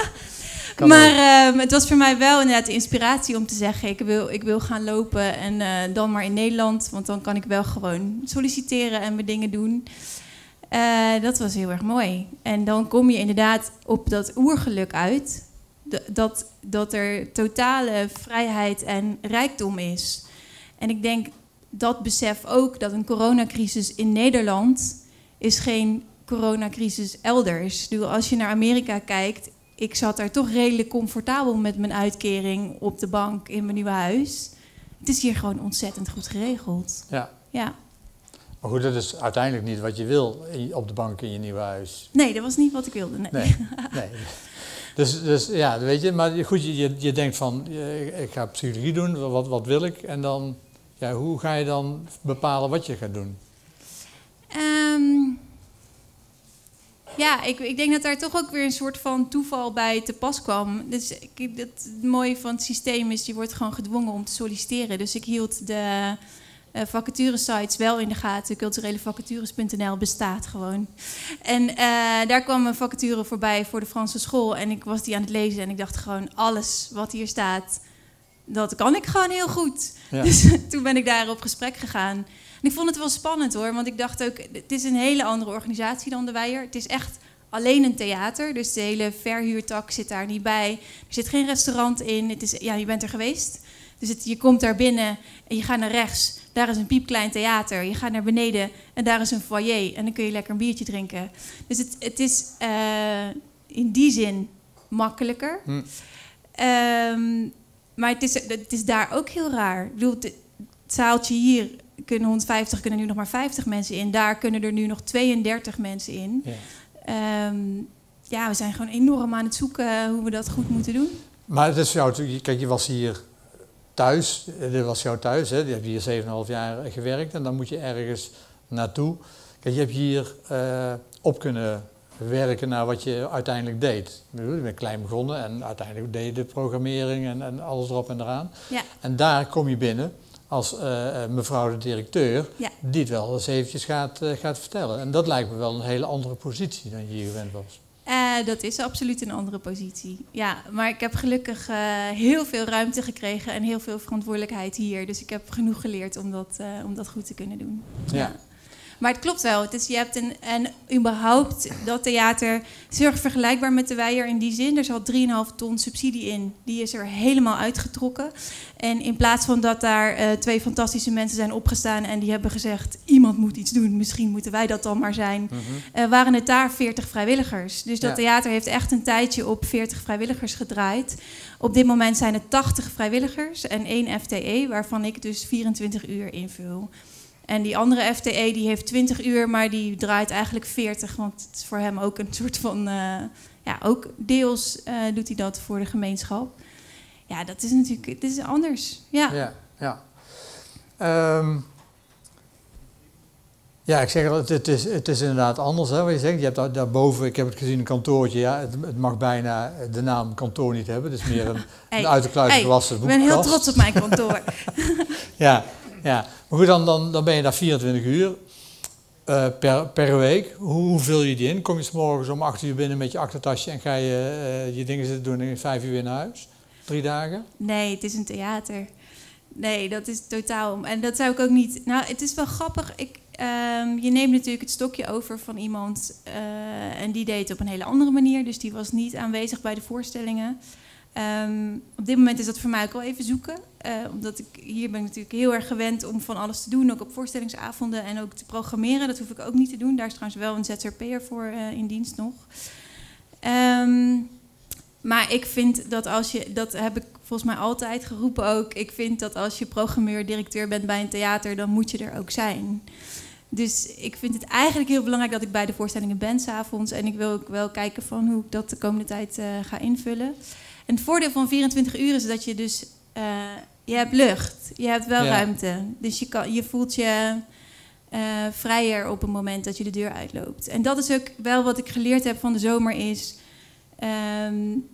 Maar uh, het was voor mij wel inderdaad de inspiratie om te zeggen... ik wil, ik wil gaan lopen en uh, dan maar in Nederland... want dan kan ik wel gewoon solliciteren en mijn dingen doen. Uh, dat was heel erg mooi. En dan kom je inderdaad op dat oergeluk uit... dat, dat er totale vrijheid en rijkdom is. En ik denk dat besef ook dat een coronacrisis in Nederland... is geen coronacrisis elders. Dus als je naar Amerika kijkt... Ik zat daar toch redelijk comfortabel met mijn uitkering op de bank in mijn nieuwe huis. Het is hier gewoon ontzettend goed geregeld. Ja. Ja. Maar goed, dat is uiteindelijk niet wat je wil op de bank in je nieuwe huis. Nee, dat was niet wat ik wilde. Nee. nee, nee. Dus, dus ja, weet je, maar goed, je, je denkt van, ik ga psychologie doen, wat, wat wil ik? En dan, ja, hoe ga je dan bepalen wat je gaat doen? Um, Ja, ik, ik denk dat daar toch ook weer een soort van toeval bij te pas kwam. Dus ik, het, het mooie van het systeem is, je wordt gewoon gedwongen om te solliciteren. Dus ik hield de uh, vacaturesites wel in de gaten. culturelevacatures punt n l bestaat gewoon. En uh, daar kwam een vacature voorbij voor de Franse school. En ik was die aan het lezen en ik dacht gewoon, alles wat hier staat, dat kan ik gewoon heel goed. Ja. Dus toen ben ik daar op gesprek gegaan. En ik vond het wel spannend hoor, want ik dacht ook... het is een hele andere organisatie dan de Weijer. Het is echt alleen een theater, dus de hele verhuurtak zit daar niet bij. Er zit geen restaurant in. Het is, ja, je bent er geweest. Dus het, je komt daar binnen en je gaat naar rechts. Daar is een piepklein theater. Je gaat naar beneden en daar is een foyer. En dan kun je lekker een biertje drinken. Dus het, het is uh, in die zin makkelijker. Hm. Um, maar het is, het is daar ook heel raar. Ik bedoel, het, het zaaltje hier... kunnen honderdvijftig, kunnen nu nog maar vijftig mensen in. Daar kunnen er nu nog tweeëndertig mensen in. Ja, um, ja we zijn gewoon enorm aan het zoeken hoe we dat goed moeten doen. Maar het is voor jou, kijk, je was hier thuis, dit was jouw thuis, hè? Je hebt hier zeven komma vijf jaar gewerkt en dan moet je ergens naartoe. Kijk, je hebt hier uh, op kunnen werken naar wat je uiteindelijk deed. Je bent klein begonnen en uiteindelijk deed je de programmering en, en alles erop en eraan. Ja. En daar kom je binnen als uh, mevrouw de directeur, ja. die het wel eens eventjes gaat, uh, gaat vertellen. En dat lijkt me wel een hele andere positie dan je hier gewend was. Uh, dat is absoluut een andere positie. Ja, maar ik heb gelukkig uh, heel veel ruimte gekregen en heel veel verantwoordelijkheid hier. Dus ik heb genoeg geleerd om dat, uh, om dat goed te kunnen doen. Ja. Ja. Maar het klopt wel. Het is, je hebt een, en überhaupt, dat theater is heel erg vergelijkbaar met de Weijer in die zin. Er zat drie komma vijf ton subsidie in. Die is er helemaal uitgetrokken. En in plaats van dat daar uh, twee fantastische mensen zijn opgestaan en die hebben gezegd, iemand moet iets doen, misschien moeten wij dat dan maar zijn, mm-hmm. uh, waren het daar veertig vrijwilligers. Dus dat ja. theater heeft echt een tijdje op veertig vrijwilligers gedraaid. Op dit moment zijn het tachtig vrijwilligers en één F T E, waarvan ik dus vierentwintig uur invul. En die andere F T E die heeft twintig uur, maar die draait eigenlijk veertig. Want het is voor hem ook een soort van... Uh, ja, ook deels uh, doet hij dat voor de gemeenschap. Ja, dat is natuurlijk... Het is anders. Ja, ja. ja. Um, ja, ik zeg al, het, het, is, het is inderdaad anders, hè, wat je zegt. Je hebt daar, daarboven, ik heb het gezien, een kantoortje. Ja, het, het mag bijna de naam kantoor niet hebben. Het is meer een, hey, een uit de kluiten hey, gewassen boekenkast. Ik ben heel trots op mijn kantoor. ja, ja, maar goed, dan, dan, dan ben je daar vierentwintig uur uh, per, per week. Hoe, hoe vul je die in? Kom je 's morgens om acht uur binnen met je achtertasje en ga je uh, je dingen zitten doen en vijf uur weer naar huis? Drie dagen? Nee, het is een theater. Nee, dat is totaal... En dat zou ik ook niet... Nou, het is wel grappig. Ik, um, je neemt natuurlijk het stokje over van iemand uh, en die deed het op een hele andere manier. Dus die was niet aanwezig bij de voorstellingen. Um, op dit moment is dat voor mij ook wel even zoeken. Uh, omdat ik, hier ben ik natuurlijk heel erg gewend om van alles te doen. Ook op voorstellingsavonden en ook te programmeren. Dat hoef ik ook niet te doen. Daar is trouwens wel een Z Z P'er voor uh, in dienst nog. Um, maar ik vind dat als je... Dat heb ik volgens mij altijd geroepen ook. Ik vind dat als je programmeur, directeur bent bij een theater, dan moet je er ook zijn. Dus ik vind het eigenlijk heel belangrijk dat ik bij de voorstellingen ben 's avonds. En ik wil ook wel kijken van hoe ik dat de komende tijd uh, ga invullen. En het voordeel van vierentwintig uur is dat je dus... Uh, je hebt lucht, je hebt wel ja. ruimte. Dus je, kan, je voelt je uh, vrijer op het moment dat je de deur uitloopt. En dat is ook wel wat ik geleerd heb van de zomer is... Um,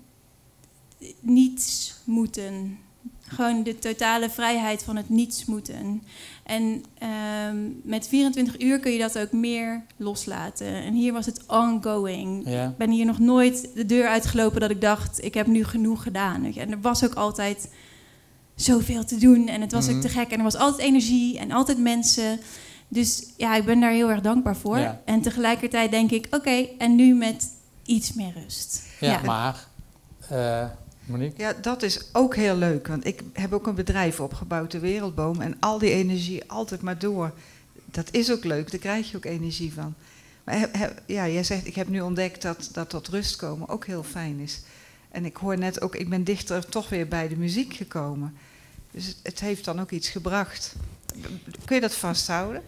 niets moeten. Gewoon de totale vrijheid van het niets moeten. En um, met vierentwintig uur kun je dat ook meer loslaten. En hier was het ongoing. Ja. Ik ben hier nog nooit de deur uitgelopen dat ik dacht, ik heb nu genoeg gedaan. Weet je? En er was ook altijd zoveel te doen. En het was mm-hmm. ook te gek. En er was altijd energie en altijd mensen. Dus ja, ik ben daar heel erg dankbaar voor. Ja. En tegelijkertijd denk ik, oké, okay, en nu met iets meer rust. Ja, ja. maar... Uh... Monique? Ja, dat is ook heel leuk. Want ik heb ook een bedrijf opgebouwd, de Wereldboom. En al die energie altijd maar door. Dat is ook leuk, daar krijg je ook energie van. Maar he, he, ja, jij zegt, ik heb nu ontdekt dat, dat tot rust komen ook heel fijn is. En ik hoor net ook, ik ben dichter toch weer bij de muziek gekomen. Dus het, het heeft dan ook iets gebracht. Kun je dat vasthouden?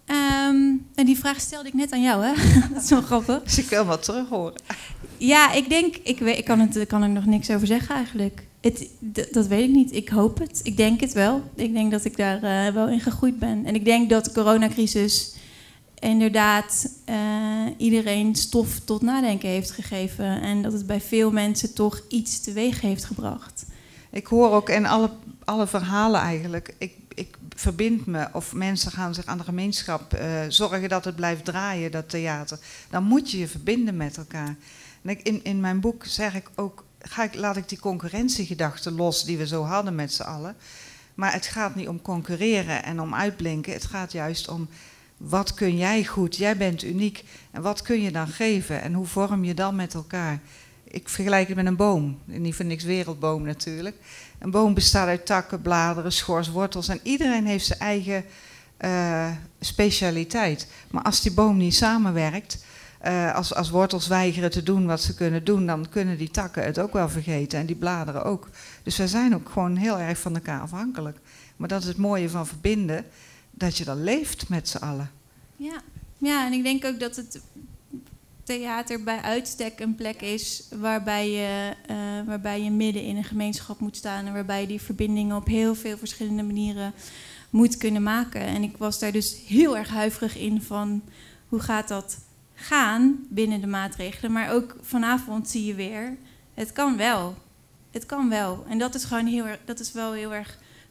Um, en die vraag stelde ik net aan jou, hè? Dat is wel grappig. Dus ik wil wat terug horen. Ja, ik denk... Ik, weet, ik kan, het, kan er nog niks over zeggen eigenlijk. Het, d- dat weet ik niet. Ik hoop het. Ik denk het wel. Ik denk dat ik daar uh, wel in gegroeid ben. En ik denk dat de coronacrisis inderdaad uh, iedereen stof tot nadenken heeft gegeven. En dat het bij veel mensen toch iets teweeg heeft gebracht. Ik hoor ook in alle, alle verhalen eigenlijk... Ik, ik verbind me, of mensen gaan zich aan de gemeenschap uh, zorgen dat het blijft draaien, dat theater. Dan moet je je verbinden met elkaar. En ik, in, in mijn boek zeg ik ook, ga ik, laat ik die concurrentiegedachte los die we zo hadden met z'n allen. Maar het gaat niet om concurreren en om uitblinken. Het gaat juist om, wat kun jij goed? Jij bent uniek. En wat kun je dan geven? En hoe vorm je dan met elkaar? Ik vergelijk het met een boom. Niet voor niks wereldboom natuurlijk. Een boom bestaat uit takken, bladeren, schors, wortels. En iedereen heeft zijn eigen uh, specialiteit. Maar als die boom niet samenwerkt, uh, als, als wortels weigeren te doen wat ze kunnen doen, dan kunnen die takken het ook wel vergeten en die bladeren ook. Dus wij zijn ook gewoon heel erg van elkaar afhankelijk. Maar dat is het mooie van verbinden, dat je dan leeft met z'n allen. Ja. Ja, en ik denk ook dat het theater bij uitstek een plek is waarbij je, uh, waarbij je midden in een gemeenschap moet staan en waarbij je die verbindingen op heel veel verschillende manieren moet kunnen maken. En ik was daar dus heel erg huiverig in van hoe gaat dat gaan binnen de maatregelen. Maar ook vanavond zie je weer, het kan wel. Het kan wel. En dat is gewoon heel erg, dat is wel heel erg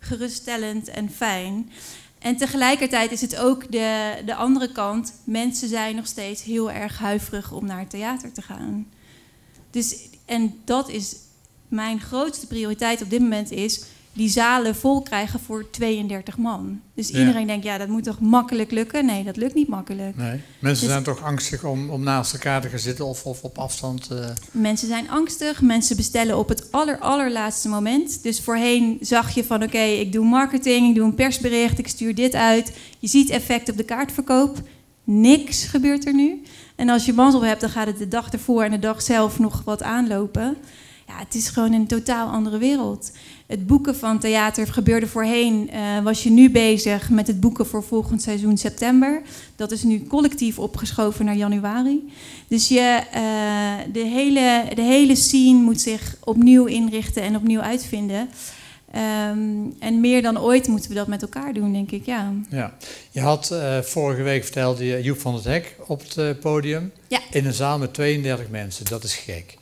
geruststellend en fijn. En tegelijkertijd is het ook de, de andere kant. Mensen zijn nog steeds heel erg huiverig om naar het theater te gaan. Dus, en dat is mijn grootste prioriteit op dit moment is die zalen vol krijgen voor tweeëndertig man. Dus Ja. iedereen denkt, ja, dat moet toch makkelijk lukken? Nee, dat lukt niet makkelijk. Nee. Mensen Dus- zijn toch angstig om, om naast elkaar te gaan zitten of, of op afstand. Uh... Mensen zijn angstig, mensen bestellen op het aller, allerlaatste moment. Dus voorheen zag je van, oké, okay, ik doe marketing, ik doe een persbericht, ik stuur dit uit. Je ziet effect op de kaartverkoop. Niks gebeurt er nu. En als je mazzel hebt, dan gaat het de dag ervoor en de dag zelf nog wat aanlopen. Ja, het is gewoon een totaal andere wereld. Het boeken van theater gebeurde voorheen. Uh, was je nu bezig met het boeken voor volgend seizoen september. Dat is nu collectief opgeschoven naar januari. Dus je, uh, de, hele, de hele scene moet zich opnieuw inrichten en opnieuw uitvinden. Um, en meer dan ooit moeten we dat met elkaar doen, denk ik, ja. Ja. Je had uh, vorige week vertelde je Joep van het Hek op het uh, podium. Ja. In een zaal met tweeëndertig mensen. Dat is gek.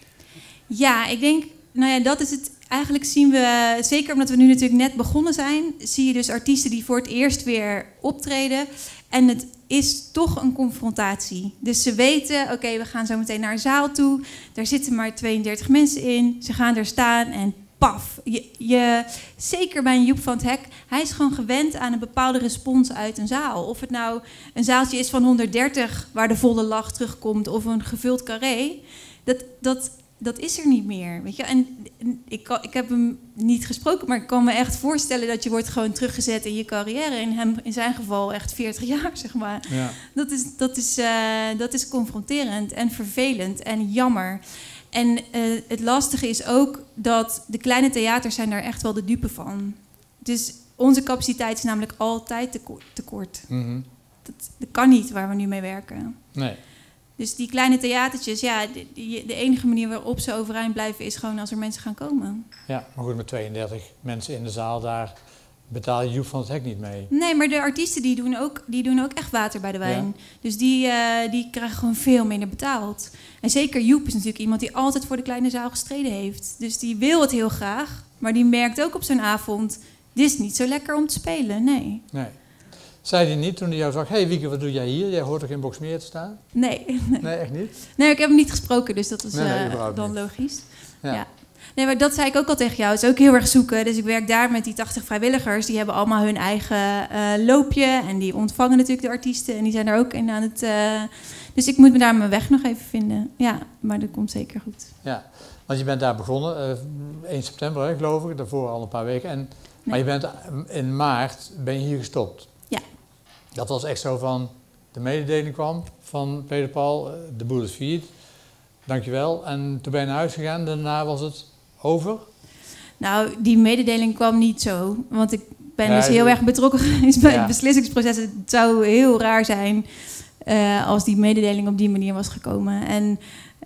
Ja, ik denk, nou ja, dat is het. Eigenlijk zien we, zeker omdat we nu natuurlijk net begonnen zijn, zie je dus artiesten die voor het eerst weer optreden. En het is toch een confrontatie. Dus ze weten, oké, okay, we gaan zo meteen naar een zaal toe. Daar zitten maar tweeëndertig mensen in. Ze gaan er staan en paf. Je, je, zeker bij een Joep van het Hek, hij is gewoon gewend aan een bepaalde respons uit een zaal. Of het nou een zaaltje is van honderddertig waar de volle lach terugkomt of een gevuld carré. Dat... dat Dat is er niet meer, weet je. En ik, kan, ik heb hem niet gesproken, maar ik kan me echt voorstellen dat je wordt gewoon teruggezet in je carrière. In hem, in zijn geval echt veertig jaar, zeg maar. Ja. Dat is, dat is, uh, dat is confronterend en vervelend en jammer. En uh, het lastige is ook dat de kleine theaters zijn daar echt wel de dupe van. Dus onze capaciteit is namelijk altijd tekort. tekort. Mm-hmm. dat, dat kan niet waar we nu mee werken. Nee. Dus die kleine theatertjes, ja, de, de, de enige manier waarop ze overeind blijven is gewoon als er mensen gaan komen. Ja, maar goed, met tweeëndertig mensen in de zaal, daar betaal je Joep van het Hek niet mee. Nee, maar de artiesten die doen ook, die doen ook echt water bij de wijn. Ja. Dus die, uh, die krijgen gewoon veel minder betaald. En zeker Joep is natuurlijk iemand die altijd voor de kleine zaal gestreden heeft. Dus die wil het heel graag, maar die merkt ook op zo'n avond, dit is niet zo lekker om te spelen, nee. Nee. Zei hij niet toen hij jou zag, hé hey, Wieke, wat doe jij hier? Jij hoort toch in Boxmeer te staan? Nee. Nee, nee echt niet? Nee, ik heb hem niet gesproken, dus dat is nee, nee, uh, dan niet. logisch. Ja. Ja. Nee, maar dat zei ik ook al tegen jou. Het is ook heel erg zoeken. Dus ik werk daar met die tachtig vrijwilligers. Die hebben allemaal hun eigen uh, loopje. En die ontvangen natuurlijk de artiesten. En die zijn er ook in aan het... Uh, dus ik moet me daar mijn weg nog even vinden. Ja, maar dat komt zeker goed. Ja, want je bent daar begonnen. Uh, één september, hè, geloof ik. Daarvoor al een paar weken. En, nee. Maar je bent in maart ben je hier gestopt. Ja. Dat was echt zo van... De mededeling kwam van Peter Paul. Uh, de boel is failliet. Dankjewel. En toen ben je naar huis gegaan. Daarna was het... Over? Nou, die mededeling kwam niet zo. Want ik ben ja, dus heel de... erg betrokken geweest bij ja. het beslissingsproces. Het zou heel raar zijn uh, als die mededeling op die manier was gekomen. En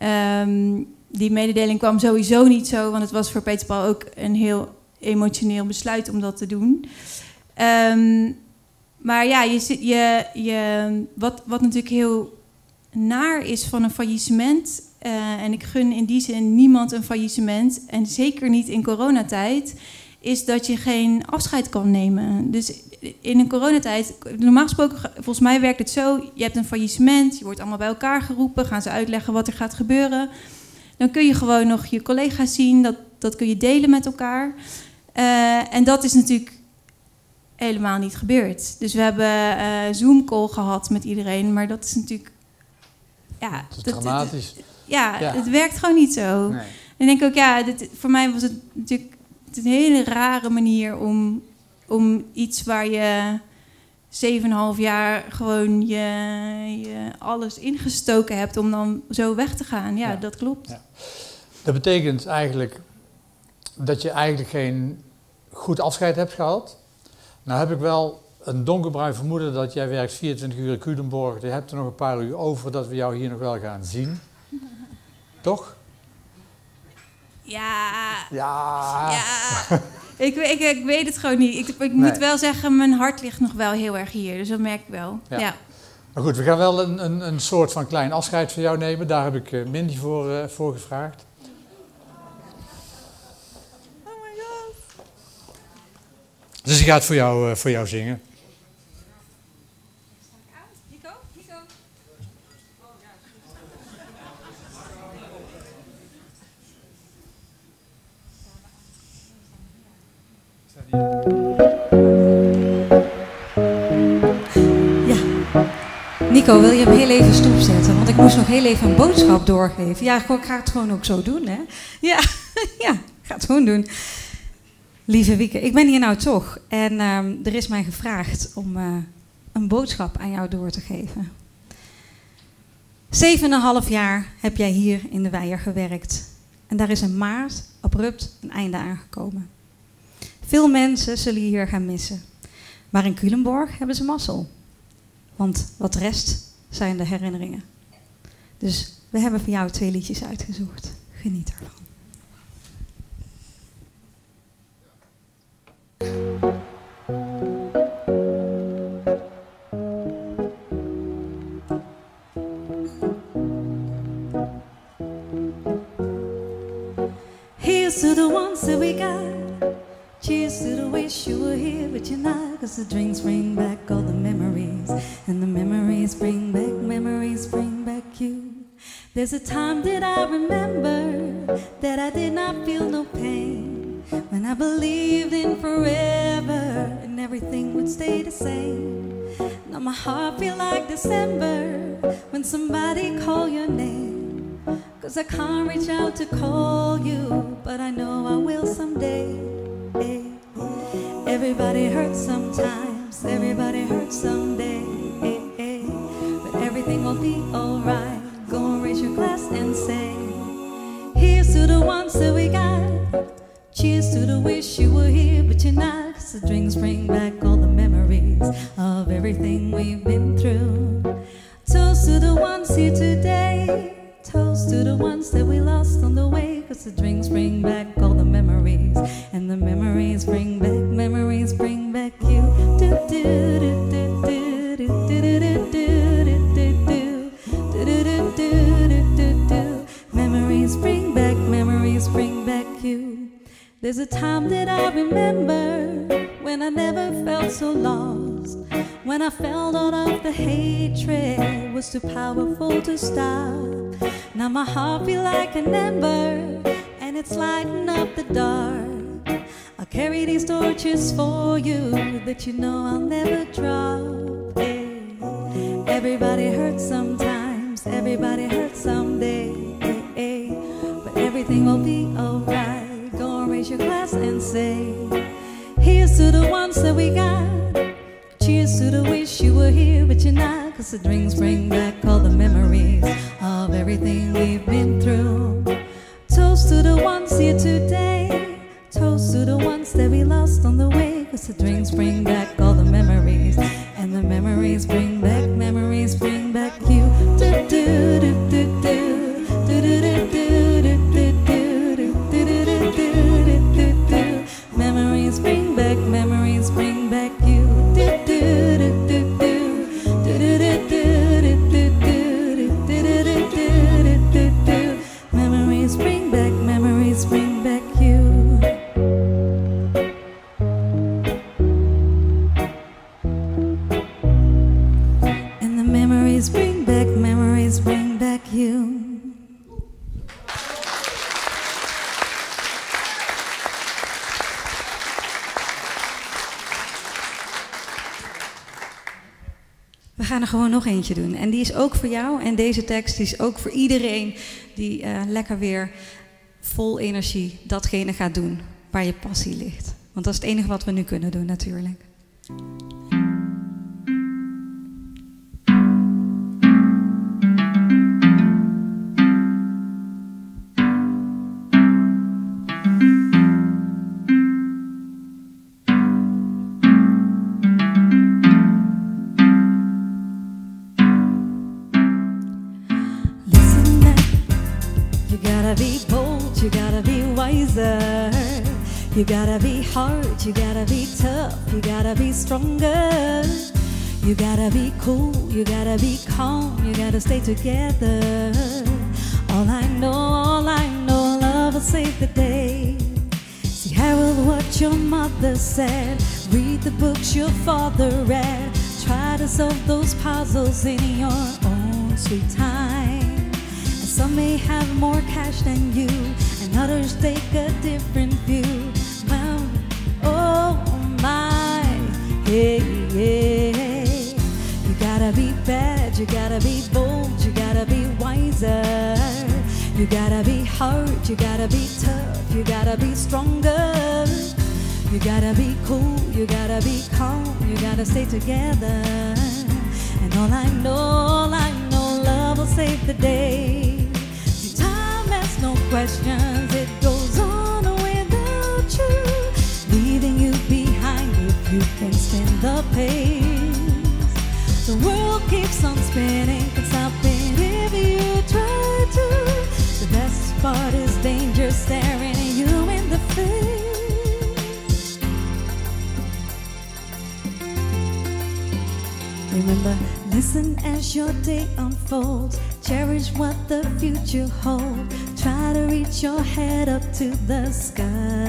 um, die mededeling kwam sowieso niet zo. Want het was voor Peter Paul ook een heel emotioneel besluit om dat te doen. Um, maar ja, je, je, je, wat, wat natuurlijk heel naar is van een faillissement... Uh, en ik gun in die zin niemand een faillissement, en zeker niet in coronatijd, is dat je geen afscheid kan nemen. Dus in een coronatijd, normaal gesproken, volgens mij werkt het zo, je hebt een faillissement, je wordt allemaal bij elkaar geroepen, gaan ze uitleggen wat er gaat gebeuren. Dan kun je gewoon nog je collega's zien, dat, dat kun je delen met elkaar. Uh, en dat is natuurlijk helemaal niet gebeurd. Dus we hebben uh, Zoom-call gehad met iedereen, maar dat is natuurlijk... Ja, dat is dat, dramatisch. Dat, Ja, ja, het werkt gewoon niet zo. Nee. En ik denk ook, ja, dit, voor mij was het natuurlijk een hele rare manier om, om iets waar je zeven en een half jaar gewoon je, je alles ingestoken hebt om dan zo weg te gaan. Ja, ja. Dat klopt. Ja. Dat betekent eigenlijk dat je eigenlijk geen goed afscheid hebt gehad. Nou heb ik wel een donkerbruin vermoeden dat jij werkt vierentwintig uur in Culemborg. Je hebt er nog een paar uur over dat we jou hier nog wel gaan zien. Toch? Ja. Ja. ja. ik, ik, ik weet het gewoon niet. Ik, ik nee. moet wel zeggen, mijn hart ligt nog wel heel erg hier. Dus dat merk ik wel. Ja. Ja. Maar goed, we gaan wel een, een, een soort van klein afscheid van jou nemen. Daar heb ik uh, Mindy voor, uh, voor gevraagd. Oh my god. Dus die gaat voor jou, uh, voor jou zingen. Nico? Nico? Ja. Nico, wil je hem heel even stopzetten? Want ik moest nog heel even een boodschap doorgeven. Ja, ik ga het gewoon ook zo doen, hè? Ja, ja, ik ga het gewoon doen. Lieve Wieke, ik ben hier nou toch. En um, er is mij gevraagd om uh, een boodschap aan jou door te geven. Zeven en een half jaar heb jij hier in de Weijer gewerkt. En daar is in maart abrupt een einde aangekomen. Veel mensen zullen je hier gaan missen. Maar in Culemborg hebben ze mazzel. Want wat rest zijn de herinneringen. Dus we hebben voor jou twee liedjes uitgezocht. Geniet ervan. Here's to the ones that we got. Cheers to the wish you were here, but you're not. Cause the drinks bring back all the memories. And the memories bring back, memories bring back you. There's a time that I remember that I did not feel no pain. When I believed in forever and everything would stay the same. Now my heart feel like December when somebody call your name. Cause I can't reach out to call you, but I know I will someday. Hey. Everybody hurts sometimes, everybody hurts someday. Hey, hey. But everything will be alright. Go and raise your glass and say, here's to the ones that we got. Cheers to the wish you were here, but you're not. Cause the drinks bring back all the memories of everything we've been through. Toast to the ones here today. Toast to the ones that we lost on the way. Cause the drinks bring back all the memories. And the memories bring back, memories bring back you. Do do do do do do do do do do do do do do. Memories bring back, memories bring back you. There's a time that I remember when I never felt so lost. When I felt all of the hatred was too powerful to stop. Now my heart feel like an ember and it's lighting up the dark. I'll carry these torches for you that you know I'll never drop. Hey. Everybody hurts sometimes, everybody hurts someday. Hey, hey. But everything will be alright. Go and raise your glass and say, here's to the ones that we got. Cheers to the wish you were here, but you're not. Cause the drinks bring back all the memories of everything we've been through. Toast to the ones here today. Toast to the ones that we lost on the way. Cause the drinks bring back all the memories. And the memories bring back, memories bring back you. Do do do do do. Do do do do do do do do do do do do. Memories bring back, memories bring back you. Do do do do do. Do do do do do do do do do do do. Memories bring back, memories bring back you. And the memories bring back, memories bring back you. We gaan er gewoon nog eentje doen. En die is ook voor jou. En deze tekst die is ook voor iedereen die uh, lekker weer vol energie datgene gaat doen waar je passie ligt. Want dat is het enige wat we nu kunnen doen natuurlijk. You gotta be hard, you gotta be tough, you gotta be stronger. You gotta be cool, you gotta be calm, you gotta stay together. All I know, all I know, love will save the day. See, Harold, what your mother said read the books your father read. Try to solve those puzzles in your own sweet time. And some may have more cash than you, and others take a different view. Well, oh my, hey, hey. You gotta be bad, you gotta be bold, you gotta be wiser. You gotta be hard, you gotta be tough, you gotta be stronger. You gotta be cool, you gotta be calm, you gotta stay together. And all I know, all I know, love will save the day. See, time asks no questions, it goes on without you, leaving you behind if you can stand the pace. The world keeps on spinning, can stop it if you try to. The best part is danger staring you in the face. Remember, listen as your day unfolds. Cherish what the future holds. Try to reach your head up to the sky.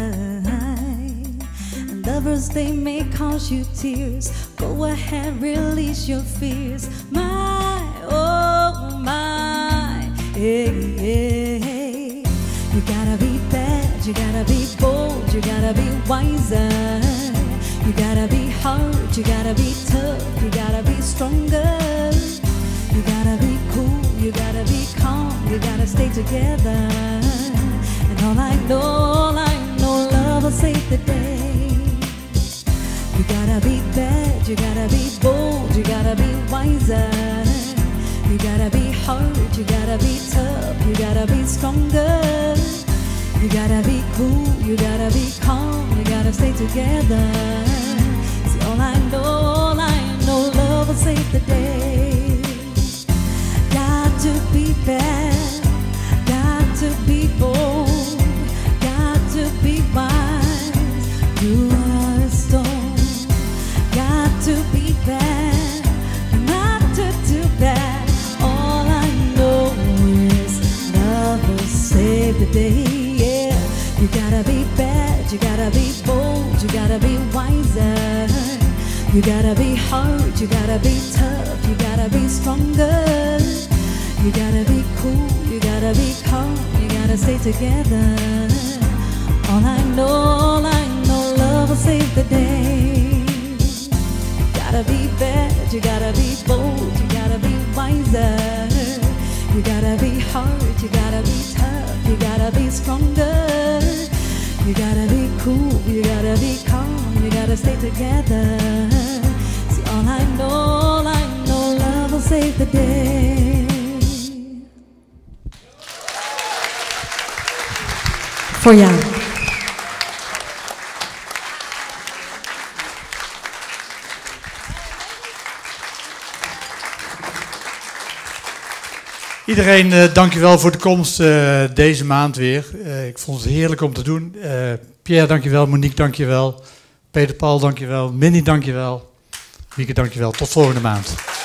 And lovers, they may cause you tears. Go ahead, release your fears. My, oh my, hey, hey, hey. You gotta be bad, you gotta be bold, you gotta be wiser. You gotta be hard, you gotta be tough, you gotta be stronger. You gotta be cool, you gotta be calm, you gotta stay together. And all I know, all I know, love will save the day. You gotta be bad, you gotta be bold, you gotta be wiser. You gotta be hard, you gotta be tough, you gotta be stronger. You gotta be cool, you gotta be calm, you gotta stay together. See, all I know, all I know, love will save the day. Got to be bad, got to be bold, got to be wise. You are a stone. Got to be bad, not to do bad. All I know is love will save the day. You gotta be bad, you gotta be bold, you gotta be wiser. You gotta be hard, you gotta be tough, you gotta be stronger. You gotta be cool, you gotta be calm, you gotta stay together. All I know, all I know, love will save the day. You gotta be bad, you gotta be bold, you gotta be wiser. You gotta be hard, you gotta be tough, you gotta be stronger. You gotta be cool, you gotta be calm, you gotta stay together. See, all I know, all I know, love will save the day. Voor jou. Iedereen, uh, dankjewel voor de komst uh, deze maand weer. Uh, ik vond het heerlijk om te doen. Uh, Pierre, dankjewel. Monique, dankjewel. Peter Paul, dankjewel. Minnie, dankjewel. Wieke, dankjewel. Tot volgende maand.